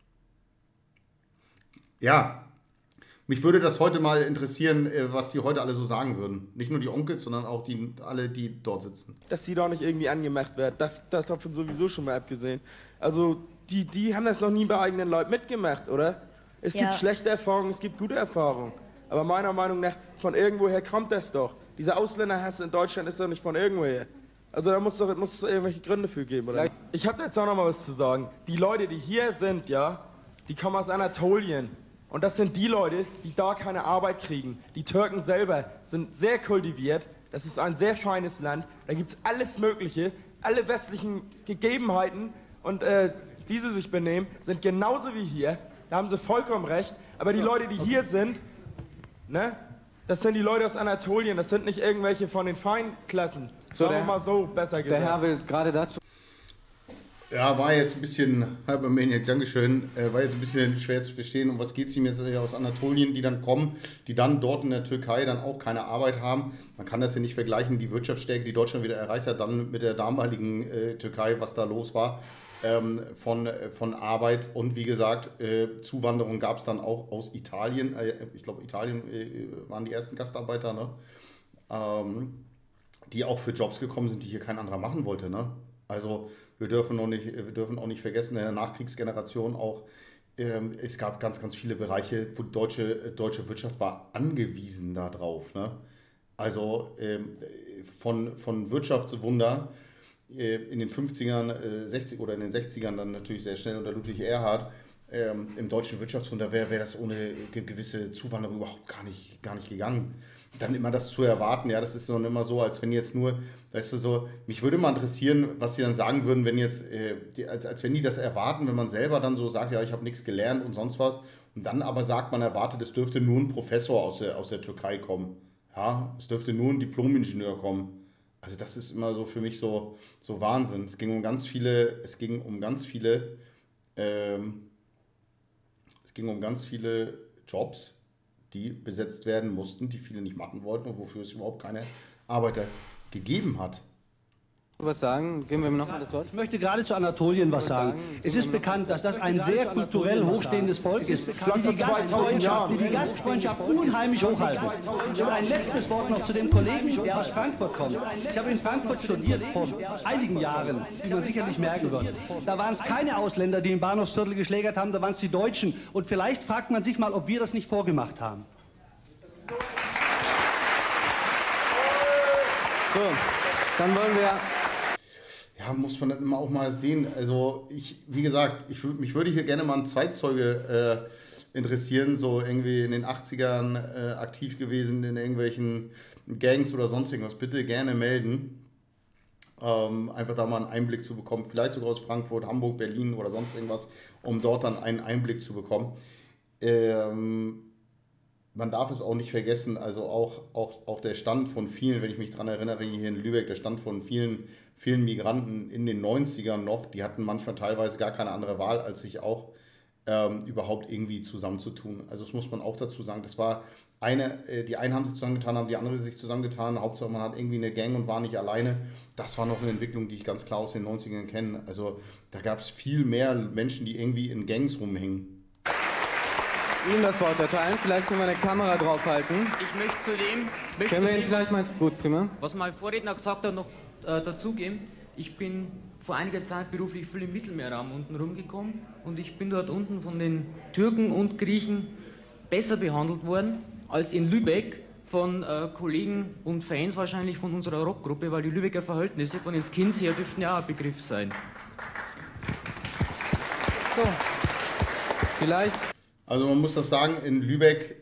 [SPEAKER 1] Ja, mich würde das heute mal interessieren, was die heute alle so sagen würden. Nicht nur die Onkels, sondern auch alle, die dort sitzen.
[SPEAKER 3] Dass die da nicht irgendwie angemacht werden, davon sowieso schon mal abgesehen. Also, die haben das noch nie bei eigenen Leuten mitgemacht, oder? Es gibt schlechte Erfahrungen, es gibt gute Erfahrungen. Aber meiner Meinung nach, von irgendwoher kommt das doch. Dieser Ausländerhass in Deutschland ist doch nicht von irgendwoher. Also da muss es irgendwelche Gründe für geben, oder? Ich habe jetzt auch noch mal was zu sagen. Die Leute, die hier sind, ja, die kommen aus Anatolien. Und das sind die Leute, die da keine Arbeit kriegen. Die Türken selber sind sehr kultiviert. Das ist ein sehr feines Land. Da gibt es alles Mögliche. Alle westlichen Gegebenheiten und wie sie sich benehmen, sind genauso wie hier. Da haben sie vollkommen recht. Aber die Leute, die hier sind, ne, das sind die Leute aus Anatolien. Das sind nicht irgendwelche von den Feinklassen. Sagen wir mal so, besser gesagt.
[SPEAKER 2] Der Herr will gerade dazu...
[SPEAKER 1] Ja, war jetzt ein bisschen, Maniac, Dankeschön, war jetzt ein bisschen schwer zu verstehen, um was geht es ihm jetzt aus Anatolien, die dann kommen, die dann dort in der Türkei dann auch keine Arbeit haben. Man kann das ja nicht vergleichen, die Wirtschaftsstärke, die Deutschland wieder erreicht hat, dann mit der damaligen Türkei, was da los war, von Arbeit. Und wie gesagt, Zuwanderung gab es dann auch aus Italien. Ich glaube, Italien waren die ersten Gastarbeiter, ne? Die auch für Jobs gekommen sind, die hier kein anderer machen wollte, ne? Also wir dürfen auch nicht vergessen, in der Nachkriegsgeneration auch, es gab ganz, ganz viele Bereiche, wo deutsche Wirtschaft war angewiesen darauf. Ne? Also von Wirtschaftswunder in den 50ern, 60 oder in den 60ern dann natürlich sehr schnell unter Ludwig Erhard, im deutschen Wirtschaftswunder wäre das ohne gewisse Zuwanderung überhaupt gar nicht gegangen. dann immer das zu erwarten, ja, das ist dann immer so, als wenn jetzt nur, weißt du, so, mich würde mal interessieren, was sie dann sagen würden, wenn jetzt, als wenn die das erwarten, wenn man selber dann so sagt, ja, ich habe nichts gelernt und sonst was, und dann aber sagt, man erwartet, es dürfte nur ein Professor aus der Türkei kommen, ja, es dürfte nur ein Diplom-Ingenieur kommen. Also das ist immer so für mich so Wahnsinn. Es ging um ganz viele Jobs, die besetzt werden mussten, die viele nicht machen wollten und wofür es überhaupt keine Arbeiter gegeben hat.
[SPEAKER 2] Was sagen? Geben wir nochmal das Wort.
[SPEAKER 12] Ich möchte gerade zu Anatolien was sagen. Es ist bekannt, dass das ein sehr kulturell hochstehendes Volk ist, die die Gastfreundschaft unheimlich hochhalten. Und ein letztes Wort noch zu dem Kollegen, der aus Frankfurt kommt. Ich habe in Frankfurt studiert vor einigen Jahren, die man sicherlich merken wird. Da waren es keine Ausländer, die im Bahnhofsviertel geschlägert haben, da waren es die Deutschen. Und vielleicht fragt man sich mal, ob wir das nicht vorgemacht haben.
[SPEAKER 2] So, dann wollen wir...
[SPEAKER 1] Ja, muss man dann immer auch mal sehen. Also wie gesagt, mich würde hier gerne mal ein Zeitzeuge interessieren, so irgendwie in den 80ern aktiv gewesen in irgendwelchen Gangs oder sonst irgendwas. Bitte gerne melden. Einfach da mal einen Einblick zu bekommen. Vielleicht sogar aus Frankfurt, Hamburg, Berlin oder sonst irgendwas, um dort dann einen Einblick zu bekommen. Man darf es auch nicht vergessen, also auch der Stand von vielen, wenn ich mich daran erinnere, hier in Lübeck, der Stand von vielen Migranten in den 90ern noch, die hatten manchmal teilweise gar keine andere Wahl, als sich auch überhaupt irgendwie zusammenzutun. Also das muss man auch dazu sagen, das war die einen haben sich zusammengetan, haben die andere sich zusammengetan, Hauptsache man hat irgendwie eine Gang und war nicht alleine. Das war noch eine Entwicklung, die ich ganz klar aus den 90ern kenne. Also da gab es viel mehr Menschen, die irgendwie in Gangs rumhängen.
[SPEAKER 2] Ihnen das Wort erteilen, vielleicht können wir eine Kamera draufhalten.
[SPEAKER 13] Ich möchte zu dem...
[SPEAKER 2] Können wir Ihnen vielleicht mal gut, prima.
[SPEAKER 13] Was mein Vorredner gesagt hat, noch dazugeben. Ich bin vor einiger Zeit beruflich viel im Mittelmeerraum unten rumgekommen und ich bin dort unten von den Türken und Griechen besser behandelt worden als in Lübeck von Kollegen und Fans wahrscheinlich von unserer Rockgruppe, weil die Lübecker Verhältnisse von den Skins her dürften ja auch ein Begriff sein.
[SPEAKER 2] So, vielleicht...
[SPEAKER 1] Also man muss das sagen, in Lübeck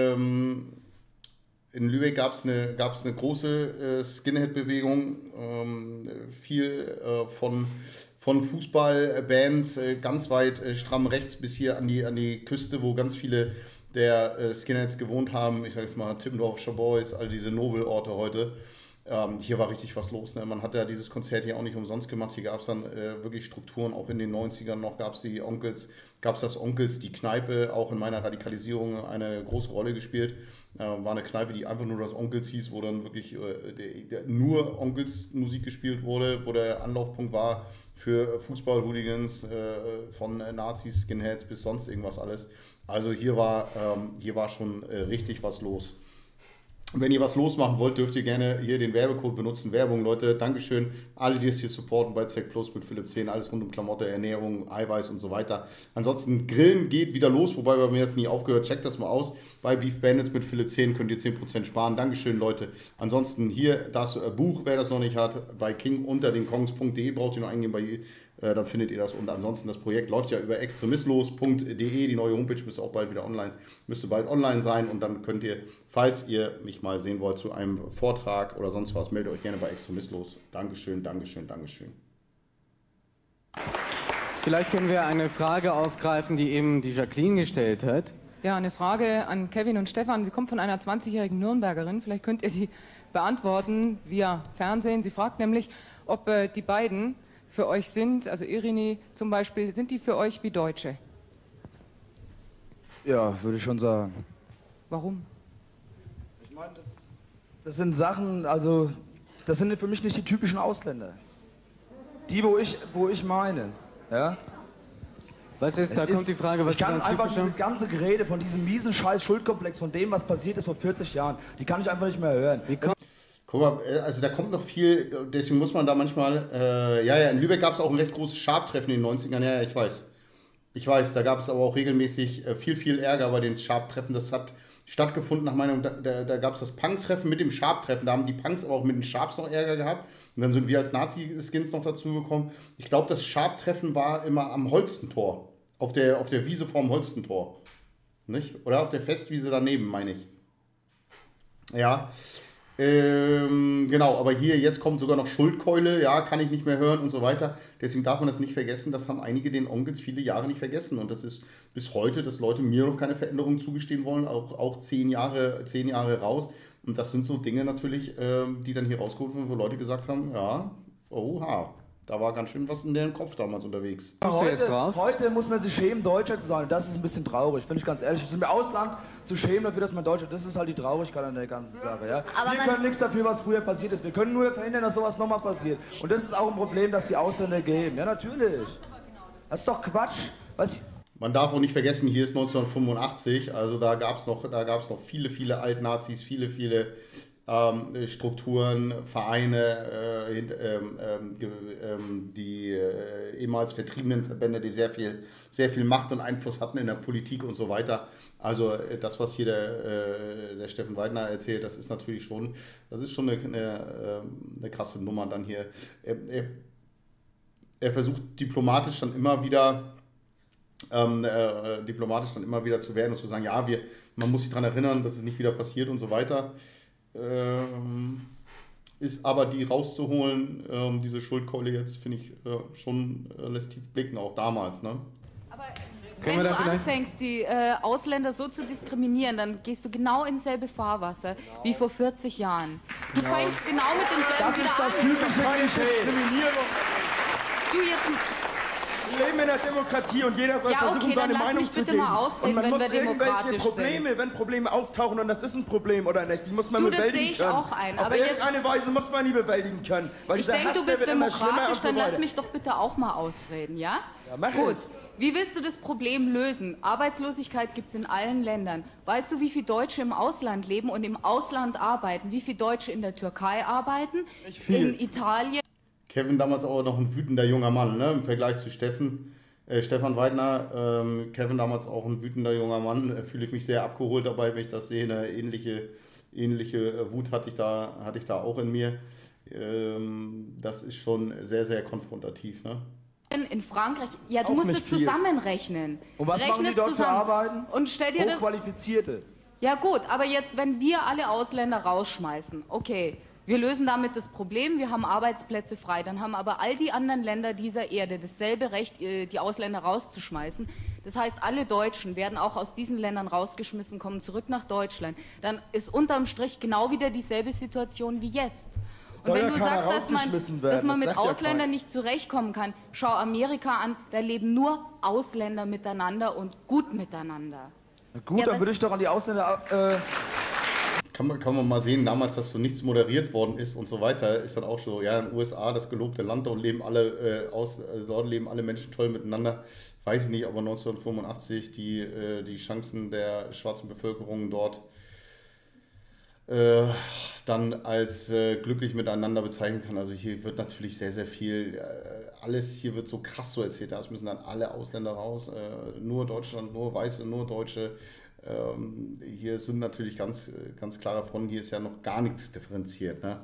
[SPEAKER 1] gab es eine große Skinhead-Bewegung, viel von Fußballbands ganz weit stramm rechts bis hier an die Küste, wo ganz viele der Skinheads gewohnt haben. Ich sage jetzt mal Tippendorf, Boys, all diese Nobelorte heute. Hier war richtig was los. Ne? Man hat ja dieses Konzert hier auch nicht umsonst gemacht. Hier gab es dann wirklich Strukturen. Auch in den 90ern noch gab es das Onkels, die Kneipe, auch in meiner Radikalisierung eine große Rolle gespielt. War eine Kneipe, die einfach nur das Onkels hieß, wo dann wirklich nur Onkels Musik gespielt wurde, wo der Anlaufpunkt war für Fußball-Hooligans, von Nazis, Skinheads bis sonst irgendwas alles. Also hier war schon richtig was los. Und wenn ihr was losmachen wollt, dürft ihr gerne hier den Werbecode benutzen. Werbung, Leute, Dankeschön. Alle, die es hier supporten bei ZEC Plus mit Philipp 10, alles rund um Klamotte, Ernährung, Eiweiß und so weiter. Ansonsten, Grillen geht wieder los, wobei wir haben jetzt nie aufgehört. Checkt das mal aus. Bei Beef Bandits mit Philipp 10 könnt ihr 10% sparen. Dankeschön, Leute. Ansonsten hier das Buch, wer das noch nicht hat, bei king-kongs.de braucht ihr noch eingehen, dann findet ihr das. Und ansonsten, das Projekt läuft ja über extremistlos.de. Die neue Homepage müsste bald online sein. Und dann könnt ihr, falls ihr mich mal sehen wollt zu einem Vortrag oder sonst was, meldet euch gerne bei Extremistlos. Dankeschön, Dankeschön, Dankeschön.
[SPEAKER 2] Vielleicht können wir eine Frage aufgreifen, die eben die Jacqueline gestellt hat.
[SPEAKER 11] Ja, eine Frage an Kevin und Stefan. Sie kommt von einer 20-jährigen Nürnbergerin. Vielleicht könnt ihr sie beantworten via Fernsehen. Sie fragt nämlich, ob die beiden für euch sind, also Irini zum Beispiel, sind die für euch wie Deutsche?
[SPEAKER 4] Ja, würde ich schon sagen.
[SPEAKER 11] Warum?
[SPEAKER 4] Ich meine, das sind Sachen, also das sind für mich nicht die typischen Ausländer. Die, wo ich meine, ja?
[SPEAKER 2] Was ist, da kommt die Frage, was
[SPEAKER 4] ich kann einfach diese ganze Gerede von diesem miesen Scheiß Schuldkomplex, von dem, was passiert ist vor 40 Jahren, die kann ich einfach nicht mehr hören.
[SPEAKER 1] Guck mal, also da kommt noch viel, deswegen muss man da manchmal, in Lübeck gab es auch ein recht großes Sharp-Treffen in den 90ern, ja, ich weiß. Ich weiß, da gab es aber auch regelmäßig viel Ärger bei den Sharp-Treffen, das hat stattgefunden nach Meinung, da gab es das Punk-Treffen mit dem Sharp-Treffen, da haben die Punks aber auch mit den Sharps noch Ärger gehabt und dann sind wir als Nazi-Skins noch dazu gekommen. Ich glaube, das Sharp-Treffen war immer am Holstentor, auf der Wiese vorm Holstentor, nicht? Oder auf der Festwiese daneben, meine ich. Ja, genau, aber hier, jetzt kommt sogar noch Schuldkeule, ja, kann ich nicht mehr hören und so weiter. Deswegen darf man das nicht vergessen, das haben einige den Onkels viele Jahre nicht vergessen. Und das ist bis heute, dass Leute mir noch keine Veränderungen zugestehen wollen, auch 10 Jahre raus. Und das sind so Dinge natürlich, die dann hier rausgeholt wurden, wo Leute gesagt haben, ja, oha, da war ganz schön was in deren Kopf damals unterwegs.
[SPEAKER 4] Heute muss man sich schämen, Deutscher zu sein. Das ist ein bisschen traurig, finde ich ganz ehrlich. Im Ausland zu schämen dafür, dass man Deutscher ist, das ist halt die Traurigkeit an der ganzen Sache. Ja? Wir können nichts dafür, was früher passiert ist. Wir können nur verhindern, dass sowas nochmal passiert. Und das ist auch ein Problem, dass die Ausländer geben. Ja, natürlich. Das ist doch Quatsch.
[SPEAKER 1] Man darf auch nicht vergessen, hier ist 1985, also da gab es noch viele Altnazis, viele Strukturen, Vereine, die ehemals vertriebenen Verbände, die sehr viel Macht und Einfluss hatten in der Politik und so weiter. Also das, was hier der Steffen Weidner erzählt, das ist natürlich schon, eine krasse Nummer dann hier. Er versucht diplomatisch dann immer wieder zu werden und zu sagen, ja, man muss sich daran erinnern, dass es nicht wieder passiert und so weiter. Ist aber die rauszuholen, diese Schuldkeule jetzt, finde ich schon lässt tief blicken, auch damals. Ne?
[SPEAKER 14] Aber wenn du anfängst, die Ausländer so zu diskriminieren, dann gehst du genau ins selbe Fahrwasser wie vor 40 Jahren. Du fängst genau mit demselben wieder an.
[SPEAKER 3] Das ist das typische Diskriminierung. Wir leben in einer Demokratie und jeder soll versuchen, seine Meinung zu geben.
[SPEAKER 14] Mal ausreden,
[SPEAKER 3] und man
[SPEAKER 14] wenn
[SPEAKER 3] muss
[SPEAKER 14] wir demokratisch
[SPEAKER 3] wenn Probleme auftauchen, und das ist ein Problem oder nicht, die muss man bewältigen können.
[SPEAKER 14] Das sehe ich auch ein.
[SPEAKER 3] Auf irgendeine Weise muss man die bewältigen können. Weil
[SPEAKER 14] ich denke, du bist demokratisch, dann lass mich doch bitte auch mal ausreden, ja? Gut. Wie willst du das Problem lösen? Arbeitslosigkeit gibt es in allen Ländern. Weißt du, wie viele Deutsche im Ausland leben und im Ausland arbeiten? Wie viele Deutsche in der Türkei arbeiten?
[SPEAKER 1] Nicht viel.
[SPEAKER 14] In Italien?
[SPEAKER 1] Kevin damals auch noch ein wütender junger Mann, ne? Im Vergleich zu Stefan Weidner. Kevin damals auch ein wütender junger Mann. Fühle ich mich sehr abgeholt dabei, wenn ich das sehe. Eine ähnliche Wut hatte ich da auch in mir. Das ist schon sehr, sehr konfrontativ, ne?
[SPEAKER 14] In Frankreich, ja, du musst es zusammenrechnen.
[SPEAKER 4] Und was machen die dort für Arbeiten?
[SPEAKER 14] Und stell dir
[SPEAKER 4] Hochqualifizierte.
[SPEAKER 14] Ja gut, aber jetzt, wenn wir alle Ausländer rausschmeißen, okay, wir lösen damit das Problem, wir haben Arbeitsplätze frei, dann haben aber all die anderen Länder dieser Erde dasselbe Recht, die Ausländer rauszuschmeißen. Das heißt, alle Deutschen werden auch aus diesen Ländern rausgeschmissen, kommen zurück nach Deutschland. Dann ist unterm Strich genau wieder dieselbe Situation wie jetzt. Und wenn du sagst, dass man mit Ausländern nicht zurechtkommen kann, schau Amerika an, da leben nur Ausländer miteinander und gut miteinander.
[SPEAKER 4] Na gut, dann würde ich doch an die Ausländer...
[SPEAKER 1] Kann man mal sehen, damals, dass so nichts moderiert worden ist und so weiter, ist dann auch so, ja, in den USA, das gelobte Land, dort leben alle Menschen toll miteinander. Weiß ich nicht, aber 1985 die Chancen der schwarzen Bevölkerung dort dann als glücklich miteinander bezeichnen kann. Also hier wird natürlich sehr, sehr viel, alles hier wird so krass so erzählt, es müssen dann alle Ausländer raus, nur Deutschland, nur Weiße, nur Deutsche. Hier sind natürlich ganz klare Fronten, hier ist ja noch gar nichts differenziert. Ne?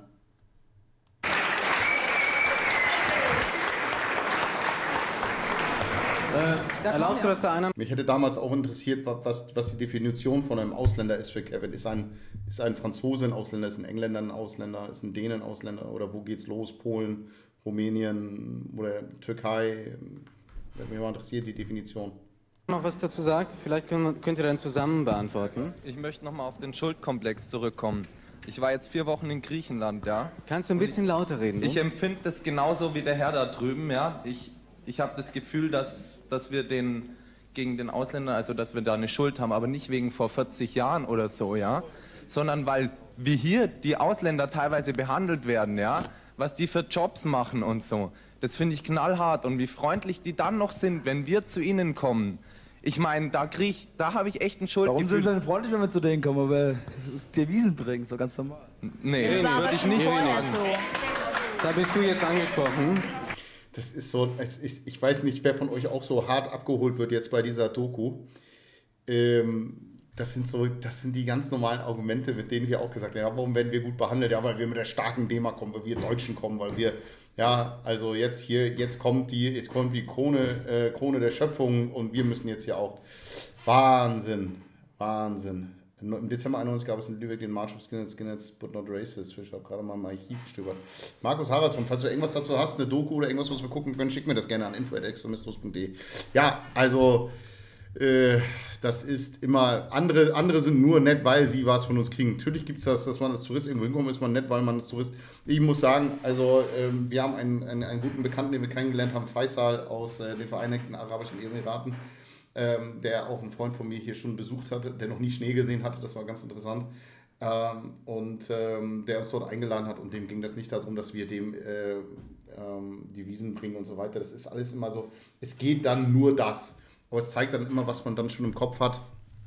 [SPEAKER 2] Erlaubst du, dass da einer...
[SPEAKER 1] Mich hätte damals auch interessiert, was die Definition von einem Ausländer ist für Kevin. Ist ein Franzose ein Ausländer, ist ein Engländer ein Ausländer, ist ein Däne ein Ausländer oder wo geht's los? Polen, Rumänien oder Türkei? Mich mal interessiert die Definition.
[SPEAKER 2] Noch was dazu sagt? Vielleicht könnt ihr dann zusammen beantworten.
[SPEAKER 15] Ich möchte nochmal auf den Schuldkomplex zurückkommen. Ich war jetzt 4 Wochen in Griechenland, ja.
[SPEAKER 2] Kannst du ein bisschen lauter reden?
[SPEAKER 15] Ich empfinde das genauso wie der Herr da drüben, ja. Ich habe das Gefühl, dass wir gegen den Ausländer, also dass wir da eine Schuld haben, aber nicht wegen vor 40 Jahren oder so, ja. Sondern weil wie hier die Ausländer teilweise behandelt werden, ja. Was die für Jobs machen und so. Das finde ich knallhart und wie freundlich die dann noch sind, wenn wir zu ihnen kommen. Ich meine, da habe ich echt ein Schuldgefühl.
[SPEAKER 4] Warum sind sie denn freundlich, wenn wir zu denen kommen, aber dir Wiesen bringen, so ganz normal?
[SPEAKER 15] Nee, das würde ich nicht machen.
[SPEAKER 2] Da bist du jetzt angesprochen.
[SPEAKER 1] Das ist so, ich weiß nicht, wer von euch auch so hart abgeholt wird jetzt bei dieser Doku. Das sind die ganz normalen Argumente, mit denen wir auch gesagt haben, ja, warum werden wir gut behandelt? Ja, weil wir mit der starken D-Mark kommen, weil wir Deutschen kommen, weil wir, ja, also jetzt kommt die Krone der Schöpfung und wir müssen jetzt hier auch. Wahnsinn. Im Dezember 91 gab es in Lübeck den March of Skinheads but not racist. Ich habe gerade mal im Archiv gestöbert. Markus Haraldsson, falls du irgendwas dazu hast, eine Doku oder irgendwas, was wir gucken können, schick mir das gerne an info@extremismus.de. Ja, also das ist immer, andere sind nur nett, weil sie was von uns kriegen. Natürlich gibt es das, dass man als Tourist irgendwo hinkommt, ist man nett, weil man als Tourist, ich muss sagen, also wir haben einen guten Bekannten, den wir kennengelernt haben, Faisal aus den Vereinigten Arabischen Emiraten, der auch ein Freund von mir hier schon besucht hatte, der noch nie Schnee gesehen hatte, das war ganz interessant. Und der uns dort eingeladen hat und dem ging das nicht darum, dass wir dem die Wiesen bringen und so weiter. Das ist alles immer so, es geht dann nur das. Aber es zeigt dann immer, was man dann schon im Kopf hat,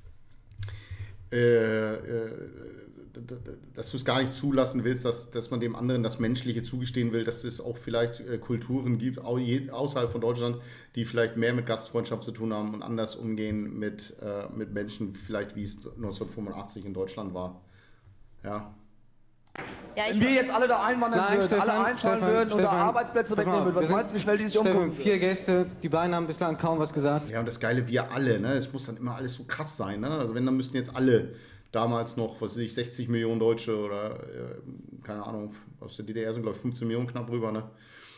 [SPEAKER 1] dass du es gar nicht zulassen willst, dass man dem anderen das Menschliche zugestehen will, dass es auch vielleicht Kulturen gibt, außerhalb von Deutschland, die vielleicht mehr mit Gastfreundschaft zu tun haben und anders umgehen mit Menschen, vielleicht wie es 1985 in Deutschland war. Ja.
[SPEAKER 5] Ja,
[SPEAKER 4] wenn wir jetzt alle da einwandern würden, alle einschalten würden und da Arbeitsplätze wegnehmen würden, was meinst du, wie schnell die sich umgucken?
[SPEAKER 2] 4 Gäste, die beiden haben bislang kaum was gesagt.
[SPEAKER 1] Ja, und das Geile, wir alle, ne? Es muss dann immer alles so krass sein, ne? Also wenn, dann müssten jetzt alle damals noch, was weiß ich, 60 Millionen Deutsche oder, keine Ahnung, aus der DDR sind, glaube ich, 15 Millionen knapp rüber, ne?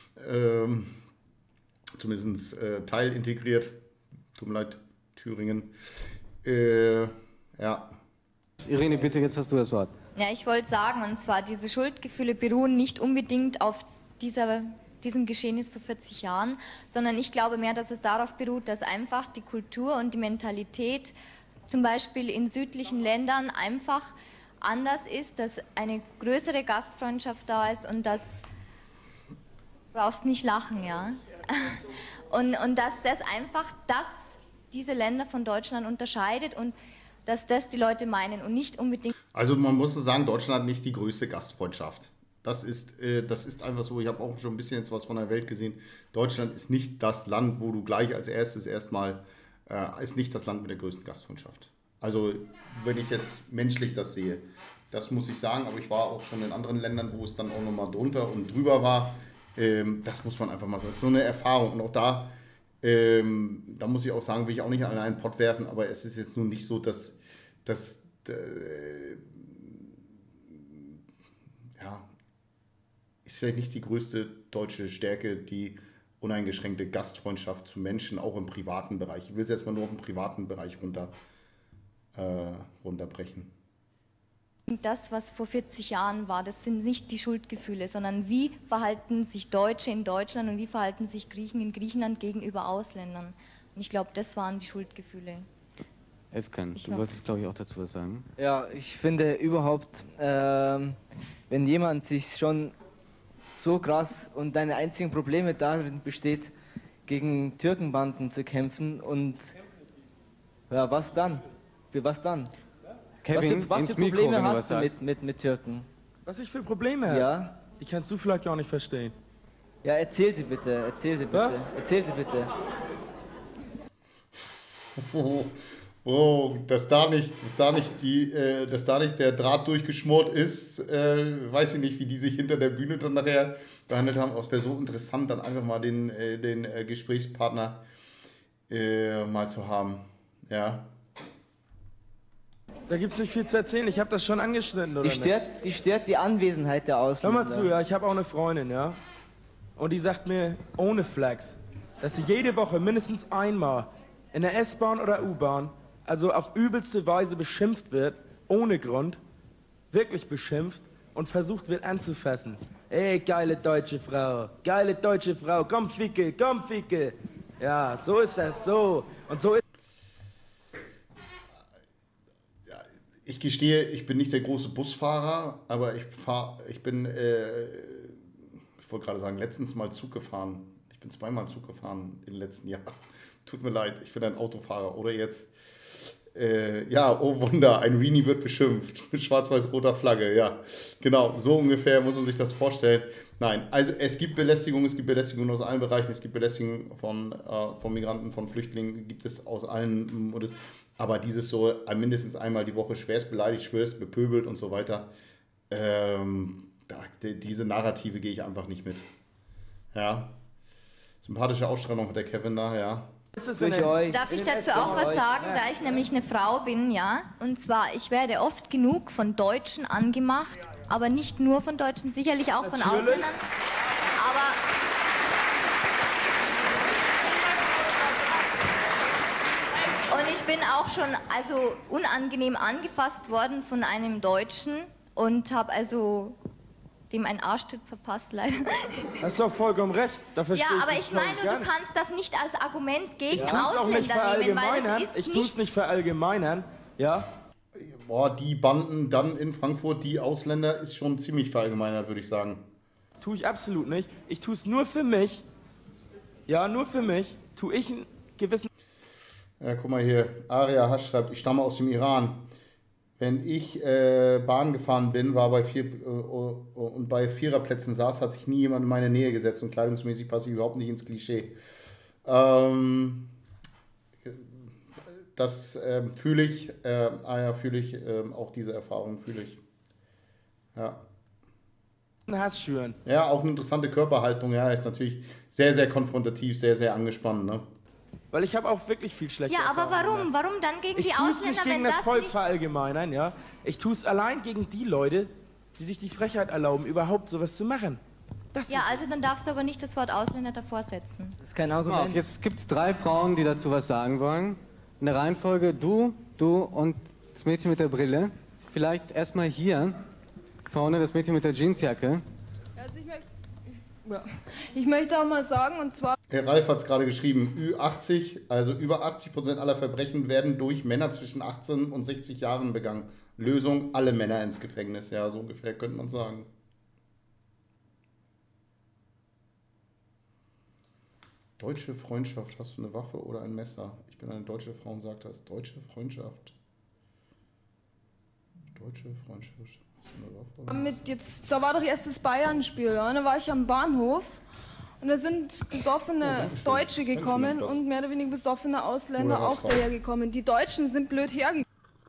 [SPEAKER 1] Zumindest teilintegriert. Tut mir leid, Thüringen. Ja.
[SPEAKER 2] Irene, bitte, jetzt hast du das Wort.
[SPEAKER 5] Ja, ich wollte sagen, und zwar, diese Schuldgefühle beruhen nicht unbedingt auf diesem Geschehnis vor 40 Jahren, sondern ich glaube mehr, dass es darauf beruht, dass einfach die Kultur und die Mentalität zum Beispiel in südlichen Ländern einfach anders ist, dass eine größere Gastfreundschaft da ist und das brauchst nicht lachen, ja. Und dass das einfach diese Länder von Deutschland unterscheidet und dass das die Leute meinen und nicht unbedingt...
[SPEAKER 1] Also man muss sagen, Deutschland hat nicht die größte Gastfreundschaft. Das ist einfach so, ich habe auch schon ein bisschen jetzt was von der Welt gesehen. Deutschland ist nicht das Land, wo du gleich als erstes erstmal, ist nicht das Land mit der größten Gastfreundschaft. Also wenn ich jetzt menschlich das sehe, das muss ich sagen, aber ich war auch schon in anderen Ländern, wo es dann auch nochmal drunter und drüber war. Das muss man einfach mal sagen. Das ist so eine Erfahrung und auch da muss ich auch sagen, will ich auch nicht an einen Pott werfen, aber es ist jetzt nun nicht so, dass ist vielleicht nicht die größte deutsche Stärke, die uneingeschränkte Gastfreundschaft zu Menschen, auch im privaten Bereich. Ich will es jetzt mal nur auf den privaten Bereich runterbrechen.
[SPEAKER 5] Das, was vor 40 Jahren war, das sind nicht die Schuldgefühle, sondern wie verhalten sich Deutsche in Deutschland und wie verhalten sich Griechen in Griechenland gegenüber Ausländern. Und ich glaube, das waren die Schuldgefühle.
[SPEAKER 2] Efkan, du wolltest, glaube ich, auch dazu was sagen.
[SPEAKER 6] Ja, ich finde überhaupt, wenn jemand sich schon so krass und deine einzigen Probleme darin besteht, gegen Türkenbanden zu kämpfen und ja, was dann? Für was dann?
[SPEAKER 2] Kevin,
[SPEAKER 6] was für Probleme hast du mit Türken?
[SPEAKER 3] Was ich für Probleme habe?
[SPEAKER 6] Ja?
[SPEAKER 3] Die kannst du vielleicht gar nicht verstehen.
[SPEAKER 6] Ja, erzähl sie bitte, erzähl sie bitte,
[SPEAKER 3] ja?
[SPEAKER 6] Erzähl sie bitte.
[SPEAKER 1] Dass da nicht der Draht durchgeschmort ist, weiß ich nicht, wie die sich hinter der Bühne dann nachher behandelt haben. Aber es wäre so interessant, dann einfach mal den Gesprächspartner mal zu haben. Ja.
[SPEAKER 3] Da gibt es nicht viel zu erzählen, ich habe das schon angeschnitten, oder
[SPEAKER 6] Die stört die Anwesenheit der Ausländer.
[SPEAKER 3] Hör mal zu, ja, ich habe auch eine Freundin, ja. Und die sagt mir, ohne Flex, dass sie jede Woche mindestens einmal in der S-Bahn oder U-Bahn, also auf übelste Weise beschimpft wird, ohne Grund, wirklich beschimpft und versucht wird anzufassen. Ey, geile deutsche Frau, komm Ficke, komm Ficke. Ja, so ist das, so. Und so ist...
[SPEAKER 1] Ich gestehe, ich bin nicht der große Busfahrer, aber ich wollte gerade sagen, letztens mal Zug gefahren. Ich bin zweimal Zug gefahren in den letzten Jahren. Tut mir leid, ich bin ein Autofahrer. Oder jetzt, oh Wunder, ein Rini wird beschimpft mit schwarz-weiß-roter Flagge. Ja, genau, so ungefähr muss man sich das vorstellen. Nein, also es gibt Belästigung aus allen Bereichen. Es gibt Belästigung von Migranten, von Flüchtlingen, gibt es aus allen. Aber dieses so mindestens einmal die Woche schwerst beleidigt, schwerst bepöbelt und so weiter, diese Narrative gehe ich einfach nicht mit. Ja. Sympathische Ausstrahlung hat der Kevin da, ja.
[SPEAKER 5] Darf ich dazu auch was sagen, da ich nämlich eine Frau bin, ja? Und zwar, ich werde oft genug von Deutschen angemacht, aber nicht nur von Deutschen, sicherlich auch von Ausländern. Und ich bin auch schon also unangenehm angefasst worden von einem Deutschen und habe also dem einen Arschtritt verpasst, leider.
[SPEAKER 3] Hast doch vollkommen recht.
[SPEAKER 5] Ja, aber ich meine, du kannst das nicht als Argument gegen Ausländer nehmen, weil es ist
[SPEAKER 3] ich tue es nicht verallgemeinern, ja?
[SPEAKER 1] Boah, die Banden dann in Frankfurt, die Ausländer, ist schon ziemlich verallgemeinert, würde ich sagen.
[SPEAKER 3] Tue ich absolut nicht. Ich tue es nur für mich. Ja, nur für mich. Tue ich einen gewissen...
[SPEAKER 1] Ja, guck mal hier. Aria Hasch schreibt, ich stamme aus dem Iran. Wenn ich Bahn gefahren bin, war und bei Viererplätzen saß, hat sich nie jemand in meine Nähe gesetzt und kleidungsmäßig passe ich überhaupt nicht ins Klischee. Das fühle ich, fühle ich, auch diese Erfahrung fühle ich. Ja.
[SPEAKER 3] Hass schüren.
[SPEAKER 1] Ja, auch eine interessante Körperhaltung, ja, ist natürlich sehr, sehr konfrontativ, sehr, sehr angespannt, ne?
[SPEAKER 3] Weil ich habe auch wirklich viel schlechte
[SPEAKER 5] Ja, aber
[SPEAKER 3] Erfahrungen
[SPEAKER 5] warum?
[SPEAKER 3] gemacht.
[SPEAKER 5] Warum dann gegen
[SPEAKER 3] Ich
[SPEAKER 5] die
[SPEAKER 3] tue es
[SPEAKER 5] Ausländer,
[SPEAKER 3] nicht gegen
[SPEAKER 5] wenn
[SPEAKER 3] das
[SPEAKER 5] das
[SPEAKER 3] Volk
[SPEAKER 5] nicht...
[SPEAKER 3] verallgemeinern, ja? Ich tue es allein gegen die Leute, die sich die Frechheit erlauben, überhaupt sowas zu machen.
[SPEAKER 5] Ja, also dann darfst du aber nicht das Wort Ausländer davor setzen.
[SPEAKER 2] Das ist kein Argument. Jetzt gibt es 3 Frauen, die dazu was sagen wollen. In der Reihenfolge du und das Mädchen mit der Brille. Vielleicht erstmal hier vorne das Mädchen mit der Jeansjacke.
[SPEAKER 16] Also ich möchte auch mal sagen, und zwar...
[SPEAKER 1] Herr Ralf hat es gerade geschrieben, Ü80, also über 80% aller Verbrechen werden durch Männer zwischen 18 und 60 Jahren begangen. Lösung, alle Männer ins Gefängnis. Ja, so ungefähr könnte man sagen. Deutsche Freundschaft, hast du eine Waffe oder ein Messer? Ich bin eine deutsche Frau und sagt das. Deutsche Freundschaft. Deutsche Freundschaft. Hast du eine Waffe oder ein Messer?
[SPEAKER 16] Da war doch erst das Bayern-Spiel, ja? Und da war ich am Bahnhof und da sind besoffene Deutsche gekommen und mehr oder weniger besoffene Ausländer auch dahergekommen. Die Deutschen sind blöd hergekommen.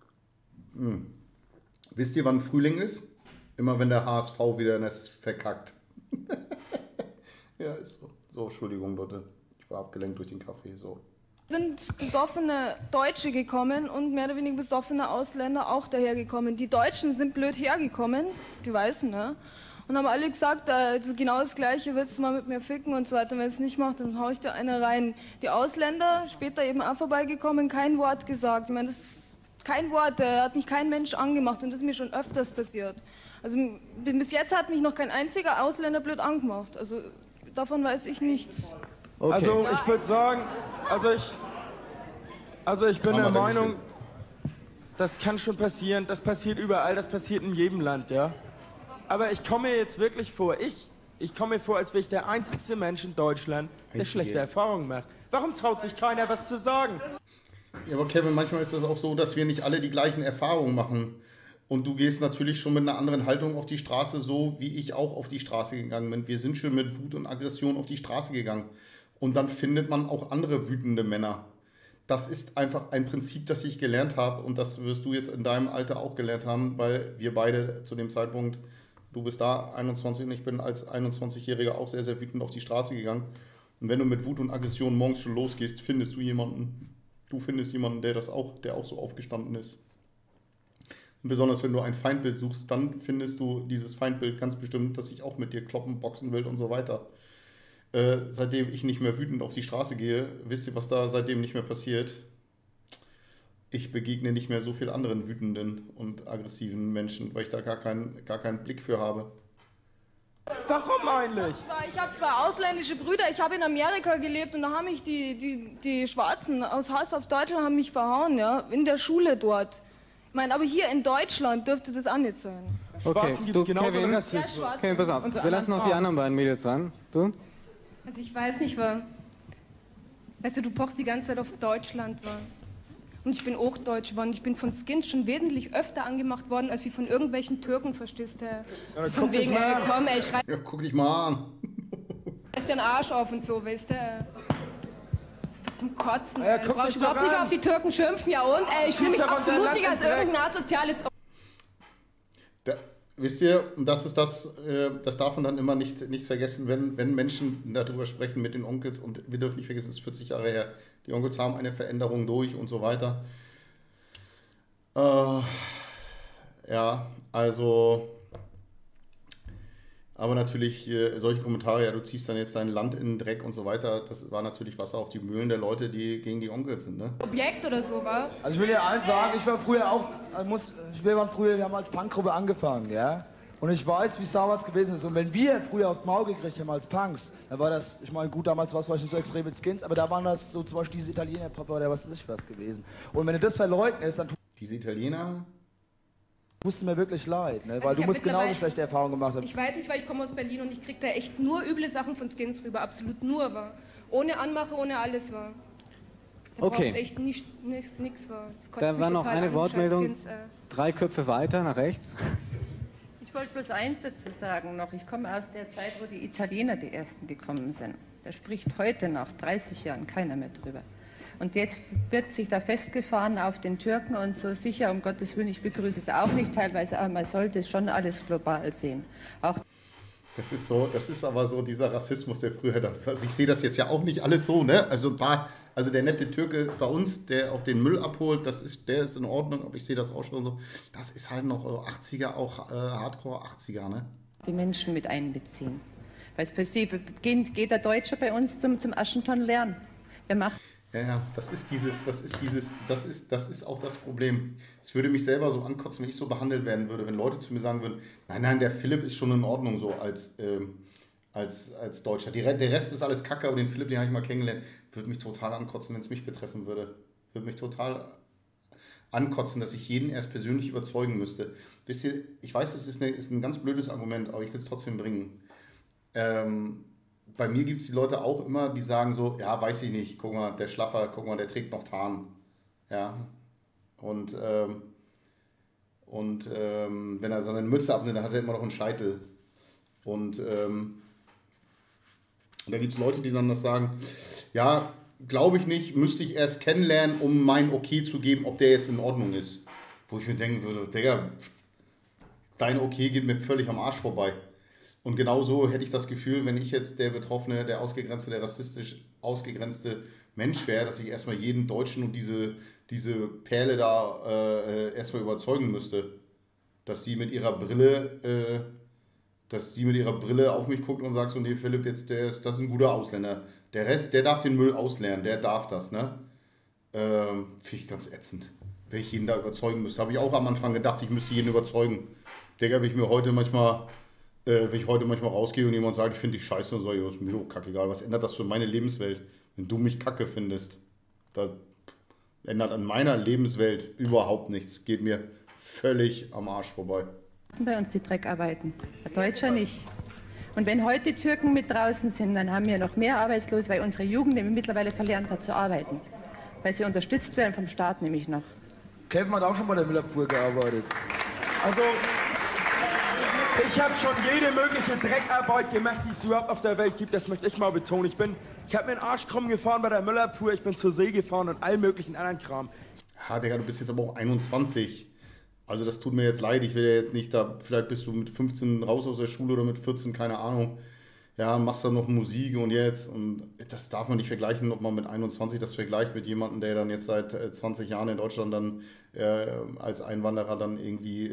[SPEAKER 1] Wisst ihr, wann Frühling ist? Immer wenn der HSV wieder das verkackt. Ja, ist so. So, Entschuldigung, Leute. Ich war abgelenkt durch den Kaffee, so.
[SPEAKER 16] Sind besoffene Deutsche gekommen und mehr oder weniger besoffene Ausländer auch dahergekommen. Die Deutschen sind blöd hergekommen, die Weißen, ne? Und haben alle gesagt, das ist genau das Gleiche, willst du mal mit mir ficken und so weiter. Wenn es nicht macht, dann hau ich dir eine rein. Die Ausländer, später eben auch vorbeigekommen, kein Wort gesagt. Ich meine, das ist kein Wort, da hat mich kein Mensch angemacht und das ist mir schon öfters passiert. Also bis jetzt hat mich noch kein einziger Ausländer blöd angemacht. Also davon weiß ich nichts.
[SPEAKER 3] Okay. Also ich würde sagen, ich bin der Meinung, das kann schon passieren, das passiert überall, das passiert in jedem Land, ja. Aber ich komme mir jetzt wirklich vor, ich komme mir vor, als wäre ich der einzigste Mensch in Deutschland, der schlechte Erfahrungen macht. Warum traut sich keiner, was zu sagen?
[SPEAKER 1] Ja, aber Kevin, manchmal ist das auch so, dass wir nicht alle die gleichen Erfahrungen machen. Und du gehst natürlich schon mit einer anderen Haltung auf die Straße, so wie ich auch auf die Straße gegangen bin. Wir sind schon mit Wut und Aggression auf die Straße gegangen. Und dann findet man auch andere wütende Männer. Das ist einfach ein Prinzip, das ich gelernt habe. Und das wirst du jetzt in deinem Alter auch gelernt haben, weil wir beide zu dem Zeitpunkt, du bist da 21 und ich bin als 21-Jähriger auch sehr, sehr wütend auf die Straße gegangen. Und wenn du mit Wut und Aggression morgens schon losgehst, findest du jemanden. Du findest jemanden, der auch so aufgestanden ist. Und besonders wenn du ein Feindbild suchst, dann findest du dieses Feindbild ganz bestimmt, dass ich auch mit dir kloppen, boxen will und so weiter. Seitdem ich nicht mehr wütend auf die Straße gehe, wisst ihr, was da seitdem nicht mehr passiert? Ich begegne nicht mehr so viel anderen wütenden und aggressiven Menschen, weil ich da gar keinen Blick für habe.
[SPEAKER 3] Warum eigentlich?
[SPEAKER 16] Ich habe 2 ausländische Brüder, ich habe in Amerika gelebt und da haben mich die Schwarzen aus Hass auf Deutschland haben mich verhauen, ja, in der Schule dort. Ich meine, aber hier in Deutschland dürfte das auch nicht sein.
[SPEAKER 2] Okay, du, Kevin, Kevin, pass auf, wir lassen noch die anderen beiden Mädels dran. Du?
[SPEAKER 17] Also ich weiß nicht, weißt du pochst die ganze Zeit auf Deutschland, und ich bin auch Deutsch, und ich bin von Skins schon wesentlich öfter angemacht worden, als wie von irgendwelchen Türken, verstehst du? So von wegen, komm, ey, schrei...
[SPEAKER 1] Ja, guck dich mal an.
[SPEAKER 17] Reiß dir den Arsch auf und so, weißt du? Das ist doch zum Kotzen,
[SPEAKER 3] ja,
[SPEAKER 17] ey. Du brauchst überhaupt nicht auf die Türken schimpfen, ja und, ey, ich fühle mich absolut nicht als irgendein asoziales...
[SPEAKER 1] wisst ihr, das ist das darf man dann immer nicht vergessen, wenn Menschen darüber sprechen mit den Onkels, und wir dürfen nicht vergessen, es ist 40 Jahre her, die Onkels haben eine Veränderung durch und so weiter. Ja, also, aber natürlich solche Kommentare, ja, du ziehst dann jetzt dein Land in den Dreck und so weiter, das war natürlich Wasser auf die Mühlen der Leute, die gegen die Onkels sind, ne?
[SPEAKER 17] Objekt oder so, war?
[SPEAKER 4] Also ich will dir eins sagen, ich war früher auch, wir haben als Punkgruppe angefangen, ja? Und ich weiß, wie es damals gewesen ist. Und wenn wir früher aufs Maul gekriegt haben als Punks, dann war das, ich meine, gut, damals war es vielleicht nicht so extrem mit Skins, aber da waren das so zum Beispiel diese Italiener-Papa oder was weiß ich was gewesen. Und wenn du das verleugnest, dann
[SPEAKER 1] diese Italiener?
[SPEAKER 4] Tust du mir wirklich leid, ne?
[SPEAKER 17] Also
[SPEAKER 4] Weil du
[SPEAKER 17] ich
[SPEAKER 4] musst
[SPEAKER 17] hab
[SPEAKER 4] genauso
[SPEAKER 17] mittlerweile-
[SPEAKER 4] schlechte Erfahrungen gemacht haben.
[SPEAKER 17] Ich weiß nicht, weil ich komme aus Berlin und ich krieg da echt nur üble Sachen von Skins rüber, absolut nur, war. Ohne Anmache, ohne alles, war. Da
[SPEAKER 2] Okay.
[SPEAKER 17] braucht's echt nix, war. Das kotzt
[SPEAKER 2] Da
[SPEAKER 17] mich
[SPEAKER 2] war noch
[SPEAKER 17] total
[SPEAKER 2] eine
[SPEAKER 17] an,
[SPEAKER 2] Wortmeldung.
[SPEAKER 17] scheiß Skins,
[SPEAKER 2] 3 Köpfe weiter, nach rechts.
[SPEAKER 18] Ich wollte bloß eins dazu sagen noch. Ich komme aus der Zeit, wo die Italiener die Ersten gekommen sind. Da spricht heute nach 30 Jahren keiner mehr drüber. Und jetzt wird sich da festgefahren auf den Türken und so sicher, um Gottes Willen, ich begrüße es auch nicht teilweise, aber man sollte es schon alles global sehen. Auch
[SPEAKER 1] Das ist aber so dieser Rassismus, der früher das. Also ich sehe das jetzt ja auch nicht alles so, ne? Also der nette Türke bei uns, der auch den Müll abholt, der ist in Ordnung, aber ich sehe das auch schon so. Das ist halt noch 80er, auch Hardcore 80er, ne?
[SPEAKER 18] die Menschen mit einbeziehen. Weil für sie geht der Deutsche bei uns zum Aschenton lernen. Wer macht
[SPEAKER 1] Ja, das ist auch das Problem. Es würde mich selber so ankotzen, wenn ich so behandelt werden würde, wenn Leute zu mir sagen würden, nein, der Philipp ist schon in Ordnung so als Deutscher. Der Rest ist alles Kacke, aber den Philipp, den habe ich mal kennengelernt, würde mich total ankotzen, wenn es mich betreffen würde. Würde mich total ankotzen, dass ich jeden erst persönlich überzeugen müsste. Wisst ihr, ich weiß, es ist ein ganz blödes Argument, aber ich will es trotzdem bringen. Bei mir gibt es die Leute auch immer, die sagen so, ja, weiß ich nicht, guck mal, der Schlaffer, guck mal, der trägt noch Tarn. Ja. Und wenn er seine Mütze abnimmt, dann hat er immer noch einen Scheitel. Und da gibt es Leute, die dann das sagen, ja, glaube ich nicht, müsste ich erst kennenlernen, um mein Okay zu geben, ob der jetzt in Ordnung ist. Wo ich mir denken würde, Digga, dein Okay geht mir völlig am Arsch vorbei. Und genauso hätte ich das Gefühl, wenn ich jetzt der Betroffene, der ausgegrenzte, der rassistisch ausgegrenzte Mensch wäre, dass ich erstmal jeden Deutschen und diese Perle da erstmal überzeugen müsste, dass sie mit ihrer Brille auf mich guckt und sagt so, nee, Philipp, das ist ein guter Ausländer. Der Rest, der darf den Müll ausleeren, der darf das, ne? Finde ich ganz ätzend, wenn ich jeden da überzeugen müsste. Habe ich auch am Anfang gedacht, ich müsste jeden überzeugen. Digga, wenn ich heute manchmal rausgehe und jemand sagt, ich finde dich scheiße, und sage ich, ist mir doch kackegal. Was ändert das für meine Lebenswelt, wenn du mich kacke findest? Das ändert an meiner Lebenswelt überhaupt nichts. Geht mir völlig am Arsch vorbei.
[SPEAKER 18] bei uns die Dreckarbeiten, der Deutscher nicht. Und wenn heute Türken mit draußen sind, dann haben wir noch mehr Arbeitslose, weil unsere Jugend nämlich mittlerweile verlernt hat zu arbeiten. Weil sie unterstützt werden vom Staat nämlich noch.
[SPEAKER 4] Kevin hat auch schon bei der Müllabfuhr gearbeitet.
[SPEAKER 3] Also, ich habe schon jede mögliche Dreckarbeit gemacht, die es überhaupt auf der Welt gibt. Das möchte ich mal betonen. Ich habe mir den Arsch krumm gefahren bei der Müllabfuhr, ich bin zur See gefahren und all möglichen anderen Kram.
[SPEAKER 1] Ja, Digga, du bist jetzt aber auch 21. Also das tut mir jetzt leid, ich will ja jetzt nicht da, vielleicht bist du mit 15 raus aus der Schule oder mit 14, keine Ahnung. Ja, machst dann noch Musik und das darf man nicht vergleichen, ob man mit 21 das vergleicht mit jemandem, der dann jetzt seit 20 Jahren in Deutschland dann als Einwanderer dann irgendwie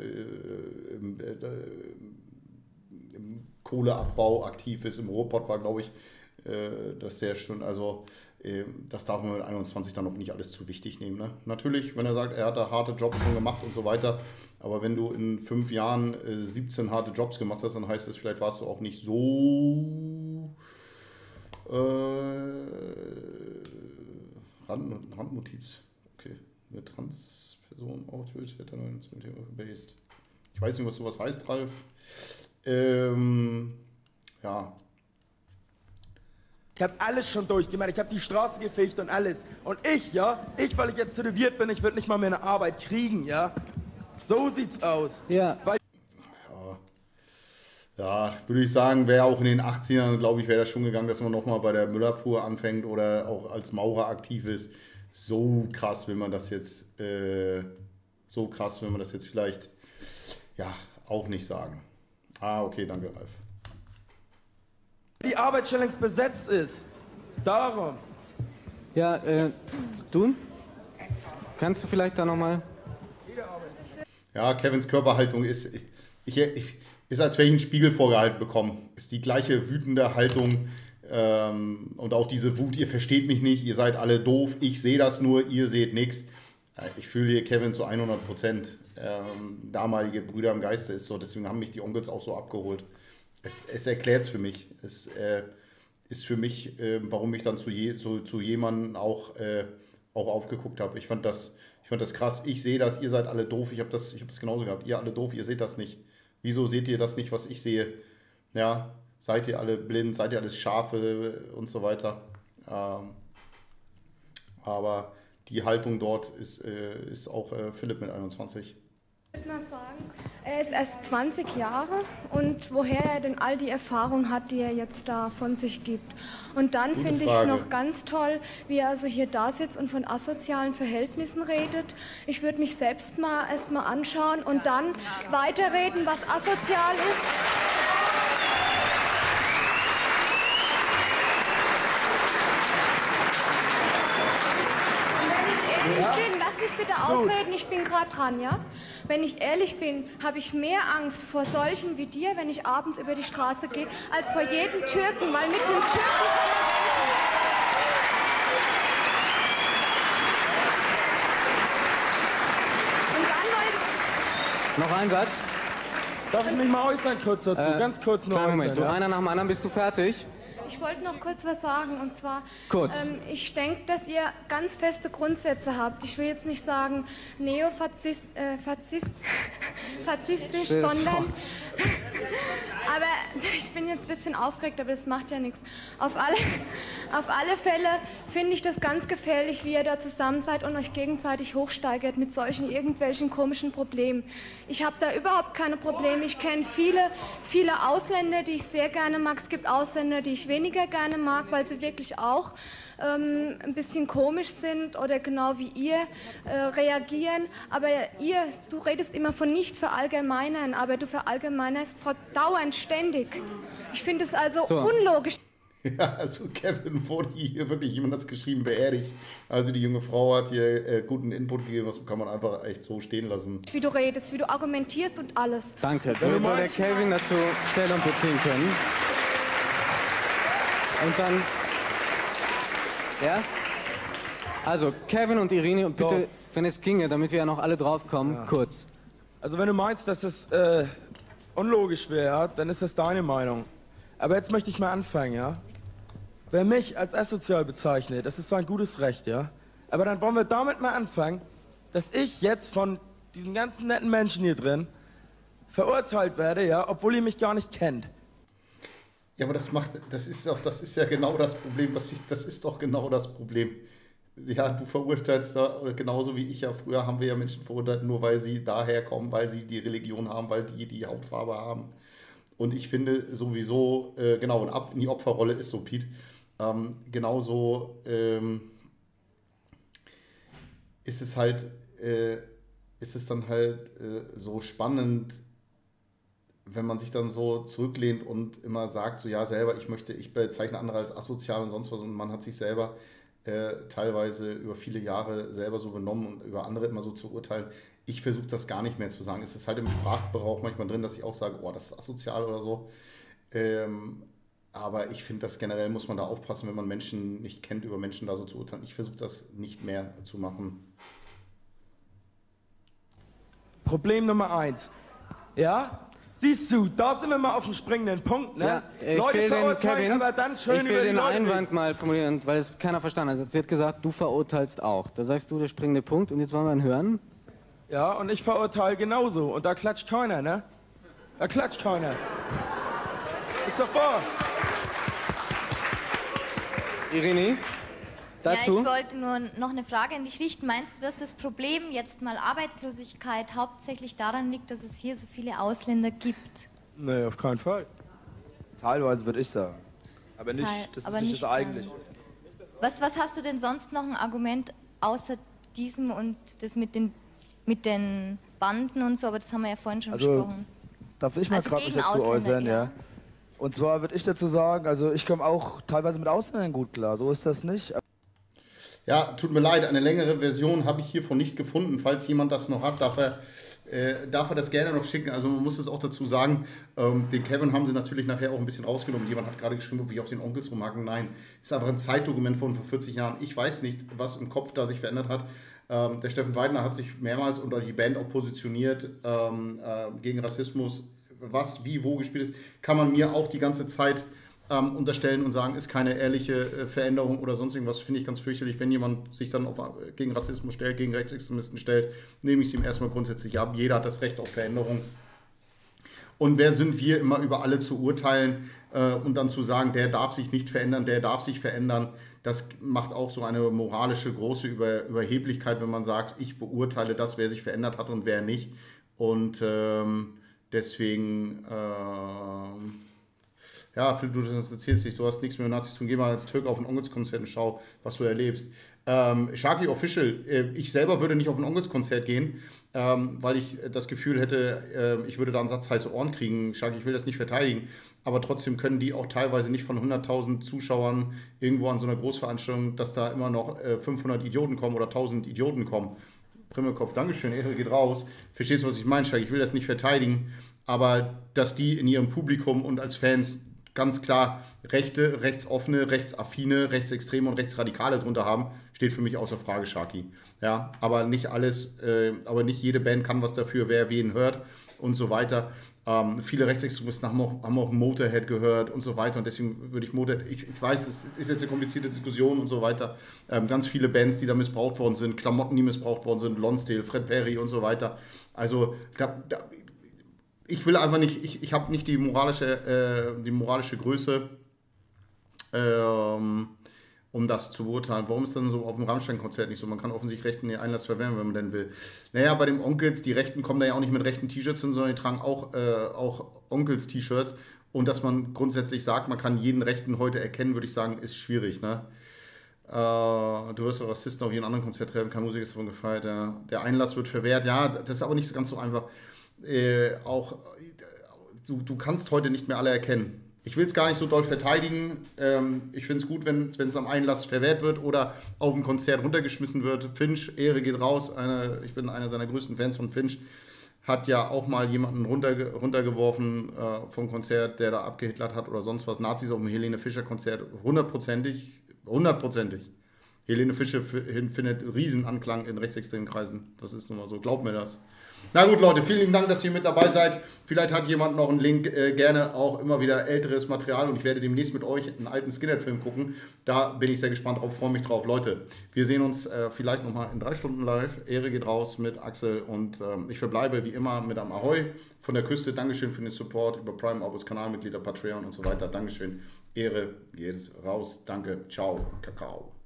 [SPEAKER 1] im Kohleabbau aktiv ist. Im Ruhrpott war, glaube ich, das sehr schön, also das darf man mit 21 dann noch nicht alles zu wichtig nehmen. Ne? Natürlich, wenn er sagt, er hat da harte Jobs schon gemacht und so weiter, aber wenn du in 5 Jahren 17 harte Jobs gemacht hast, dann heißt das, vielleicht warst du auch nicht so Randnotiz. Okay, eine Transperson outfit wird dann zum Thema based. Ich weiß nicht, was sowas heißt, Ralf. Ja.
[SPEAKER 3] Ich habe alles schon durchgemacht, ich habe die Straße gefegt und alles. Und weil ich jetzt tätowiert bin, ich würde nicht mal mehr eine Arbeit kriegen, ja? So sieht's aus.
[SPEAKER 2] Ja.
[SPEAKER 1] Ja, würde ich sagen, wäre auch in den 80ern, glaube ich, wäre das schon gegangen, dass man nochmal bei der Müllabfuhr anfängt oder auch als Maurer aktiv ist. So krass, wenn man das jetzt vielleicht, ja, auch nicht sagen. Ah, okay, danke, Ralf.
[SPEAKER 3] Die Arbeitsstelle längst besetzt ist. Darum.
[SPEAKER 2] Ja, du? Kannst du vielleicht da nochmal...
[SPEAKER 1] Ja, Kevins Körperhaltung ist, ist als wäre ich einen Spiegel vorgehalten bekommen. Ist die gleiche wütende Haltung und auch diese Wut, ihr versteht mich nicht, ihr seid alle doof, ich sehe das nur, ihr seht nichts. Ich fühle hier Kevin zu 100%. Damalige Brüder im Geiste ist so, deswegen haben mich die Onkels auch so abgeholt. Es erklärt es für mich. Es ist für mich, warum ich dann zu jemandem auch aufgeguckt habe. Ich fand das krass. Ich sehe das, ihr seid alle doof. Ich hab das genauso gehabt. Ihr alle doof, ihr seht das nicht. Wieso seht ihr das nicht, was ich sehe? Ja, seid ihr alle blind, seid ihr alles Schafe und so weiter. Aber die Haltung dort ist auch Philipp mit 21.
[SPEAKER 16] Ich würde mal sagen, er ist erst 20 Jahre und woher er denn all die Erfahrung hat, die er jetzt da von sich gibt. Und dann finde ich es noch ganz toll, wie er also hier da sitzt und von asozialen Verhältnissen redet. Ich würde mich selbst erst mal anschauen und dann weiterreden, was asozial ist. Lass mich bitte ausreden, ich bin gerade dran, ja? Wenn ich ehrlich bin, habe ich mehr Angst vor solchen wie dir, wenn ich abends über die Straße gehe, als vor jedem Türken, weil mit einem Türken
[SPEAKER 2] Noch ein Satz?
[SPEAKER 3] Darf ich mich mal äußern kurz dazu? Ganz kurz nur
[SPEAKER 2] Kleinen Moment,
[SPEAKER 3] äußern, ja?
[SPEAKER 2] einer nach dem anderen, bist du fertig?
[SPEAKER 16] Ich wollte noch kurz was sagen, und zwar,
[SPEAKER 2] Kurz.
[SPEAKER 16] Ich denke, dass ihr ganz feste Grundsätze habt. Ich will jetzt nicht sagen fazistisch, sondern... Aber ich bin jetzt ein bisschen aufgeregt, aber das macht ja nichts. Auf alle Fälle finde ich das ganz gefährlich, wie ihr da zusammen seid und euch gegenseitig hochsteigert mit solchen irgendwelchen komischen Problemen. Ich habe da überhaupt keine Probleme. Ich kenne viele Ausländer, die ich sehr gerne mag. Es gibt Ausländer, die ich weniger gerne mag, weil sie wirklich auch ein bisschen komisch sind oder genau wie ihr reagieren. Aber du redest immer von nicht verallgemeinern, aber du verallgemeinerst dauernd ständig. Ich finde es also unlogisch.
[SPEAKER 1] Ja, also Kevin wurde hier wirklich, jemand hat es geschrieben, beerdigt. Also die junge Frau hat hier guten Input gegeben, das kann man einfach echt so stehen lassen.
[SPEAKER 16] Wie du redest, wie du argumentierst und alles.
[SPEAKER 2] Danke. So soll der Kevin dazu Stellung beziehen können. Und dann... Ja? Also, Kevin und Irene, und bitte, wenn es ginge, damit wir ja noch alle draufkommen, kurz.
[SPEAKER 3] Also wenn du meinst, dass es unlogisch wäre, dann ist das deine Meinung. Aber jetzt möchte ich mal anfangen, ja? Wer mich als asozial bezeichnet, das ist sein gutes Recht, ja? Aber dann wollen wir damit mal anfangen, dass ich jetzt von diesen ganzen netten Menschen hier drin verurteilt werde, ja, obwohl ihr mich gar nicht kennt.
[SPEAKER 1] Ja, aber das ist ja genau das Problem, das ist doch genau das Problem. Ja, du verurteilst da, genauso wie ich ja, früher haben wir ja Menschen verurteilt, nur weil sie daher kommen, weil sie die Religion haben, weil die Hautfarbe haben. Und ich finde sowieso, genau, in die Opferrolle ist so, Piet, genauso ist es dann halt so spannend, wenn man sich dann so zurücklehnt und immer sagt, so ja selber, ich bezeichne andere als asozial und sonst was, und man hat sich selber teilweise über viele Jahre selber so benommen und über andere immer so zu urteilen. Ich versuche das gar nicht mehr zu sagen. Es ist halt im Sprachgebrauch manchmal drin, dass ich auch sage, oh, das ist asozial oder so. Aber ich finde, das generell muss man da aufpassen, wenn man Menschen nicht kennt, über Menschen da so zu urteilen. Ich versuche das nicht mehr zu machen.
[SPEAKER 3] Problem Nummer 1. Ja? Siehst du, da sind wir mal auf dem springenden Punkt, ne?
[SPEAKER 2] Ja, ich
[SPEAKER 3] Leute
[SPEAKER 2] will den
[SPEAKER 3] verurteilen,
[SPEAKER 2] Kevin,
[SPEAKER 3] aber dann schön
[SPEAKER 2] ich
[SPEAKER 3] über
[SPEAKER 2] will
[SPEAKER 3] die
[SPEAKER 2] den
[SPEAKER 3] Leute
[SPEAKER 2] Einwand mal formulieren, weil es keiner verstanden hat. Sie hat gesagt, du verurteilst auch. Da sagst du der springende Punkt, und jetzt wollen wir ihn hören.
[SPEAKER 3] Ja, und ich verurteile genauso. Und da klatscht keiner, ne? Da klatscht keiner. Ist doch wahr.
[SPEAKER 2] Irene, dazu?
[SPEAKER 5] Ja, ich wollte nur noch eine Frage an dich richten. Meinst du, dass das Problem jetzt mal Arbeitslosigkeit hauptsächlich daran liegt, dass es hier so viele Ausländer gibt?
[SPEAKER 3] Nee, auf keinen Fall.
[SPEAKER 4] Teilweise würde ich sagen. Aber nicht, das ist nicht das Eigentliche.
[SPEAKER 5] Was hast du denn sonst noch ein Argument außer diesem und das mit den Banden und so, aber das haben wir ja vorhin schon besprochen.
[SPEAKER 4] Darf ich mal
[SPEAKER 5] Also
[SPEAKER 4] gerade mich
[SPEAKER 5] gegen
[SPEAKER 4] dazu
[SPEAKER 5] Ausländer,
[SPEAKER 4] äußern, ja? Und zwar würde ich dazu sagen, also ich komme auch teilweise mit Ausländern gut klar, so ist das nicht.
[SPEAKER 1] Ja, tut mir leid, eine längere Version habe ich hiervon nicht gefunden. Falls jemand das noch hat, darf er das gerne noch schicken. Also man muss es auch dazu sagen, den Kevin haben sie natürlich nachher auch ein bisschen rausgenommen. Jemand hat gerade geschrieben, wie auf den Onkels rumhaken. Nein, ist einfach ein Zeitdokument von vor 40 Jahren. Ich weiß nicht, was im Kopf da sich verändert hat. Der Steffen Weidner hat sich mehrmals unter die Band auch positioniert gegen Rassismus. Was, wie, wo gespielt ist, kann man mir auch die ganze Zeit unterstellen und sagen, ist keine ehrliche Veränderung oder sonst irgendwas, finde ich ganz fürchterlich. Wenn jemand sich dann gegen Rassismus stellt, gegen Rechtsextremisten stellt, nehme ich es ihm erstmal grundsätzlich ab. Jeder hat das Recht auf Veränderung. Und wer sind wir, immer über alle zu urteilen und dann zu sagen, der darf sich nicht verändern, der darf sich verändern, das macht auch so eine moralische große Überheblichkeit, wenn man sagt, ich beurteile das, wer sich verändert hat und wer nicht. Und deswegen... Ja, Philipp, du das erzählst nicht, du hast nichts mehr mit Nazis zu tun. Geh mal als Türke auf ein Onkels-Konzert und schau, was du erlebst. Sharky Official, ich selber würde nicht auf ein Onkels-Konzert gehen, weil ich das Gefühl hätte, ich würde da einen Satz heiße Ohren kriegen. Sharky, ich will das nicht verteidigen, aber trotzdem können die auch teilweise nicht von 100.000 Zuschauern irgendwo an so einer Großveranstaltung, dass da immer noch 500 Idioten kommen oder 1.000 Idioten kommen. Primmelkopf, Dankeschön, Ehre geht raus. Verstehst du, was ich meine, Sharky? Ich will das nicht verteidigen, aber dass die in ihrem Publikum und als Fans ganz klar Rechte, rechtsoffene, rechtsaffine, rechtsextreme und rechtsradikale drunter haben, steht für mich außer Frage, Sharky. Ja, aber nicht alles, aber nicht jede Band kann was dafür, wer wen hört und so weiter. Viele Rechtsextremisten haben auch Motorhead gehört und so weiter und deswegen würde ich Motorhead, ich weiß, es ist jetzt eine komplizierte Diskussion und so weiter. Ganz viele Bands, die da missbraucht worden sind, Klamotten, die missbraucht worden sind, Lonsdale, Fred Perry und so weiter. Also ich will einfach nicht, ich habe nicht die moralische Größe, um das zu beurteilen. Warum ist dann so auf dem Rammstein-Konzert nicht so? Man kann offensichtlich Rechten den Einlass verwehren, wenn man denn will. Naja, bei den Onkels, die Rechten kommen da ja auch nicht mit rechten T-Shirts hin, sondern die tragen auch Onkels-T-Shirts. Und dass man grundsätzlich sagt, man kann jeden Rechten heute erkennen, würde ich sagen, ist schwierig. Ne? Du wirst auch Rassisten auf jeden anderen Konzert treffen, kein Musiker ist davon gefeiert. Der Einlass wird verwehrt. Ja, das ist aber nicht ganz so einfach. Du kannst heute nicht mehr alle erkennen. Ich will es gar nicht so doll verteidigen. Ich finde es gut, wenn es am Einlass verwehrt wird oder auf dem Konzert runtergeschmissen wird. Finch, Ehre geht raus. Ich bin einer seiner größten Fans von Finch. Hat ja auch mal jemanden runtergeworfen vom Konzert, der da abgehitlert hat oder sonst was. Nazis auf dem Helene Fischer Konzert, hundertprozentig. Helene Fischer findet Riesenanklang in rechtsextremen Kreisen. Das ist nun mal so, glaubt mir das. Na gut, Leute, vielen lieben Dank, dass ihr mit dabei seid. Vielleicht hat jemand noch einen Link, gerne auch immer wieder älteres Material und ich werde demnächst mit euch einen alten Skinhead-Film gucken. Da bin ich sehr gespannt drauf, freue mich drauf. Leute, wir sehen uns vielleicht nochmal in 3 Stunden live. Ehre geht raus mit Axel und ich verbleibe wie immer mit einem Ahoi von der Küste. Dankeschön für den Support über Prime, Abos, Kanalmitglieder, Patreon und so weiter. Dankeschön. Ehre geht raus. Danke. Ciao. Kakao.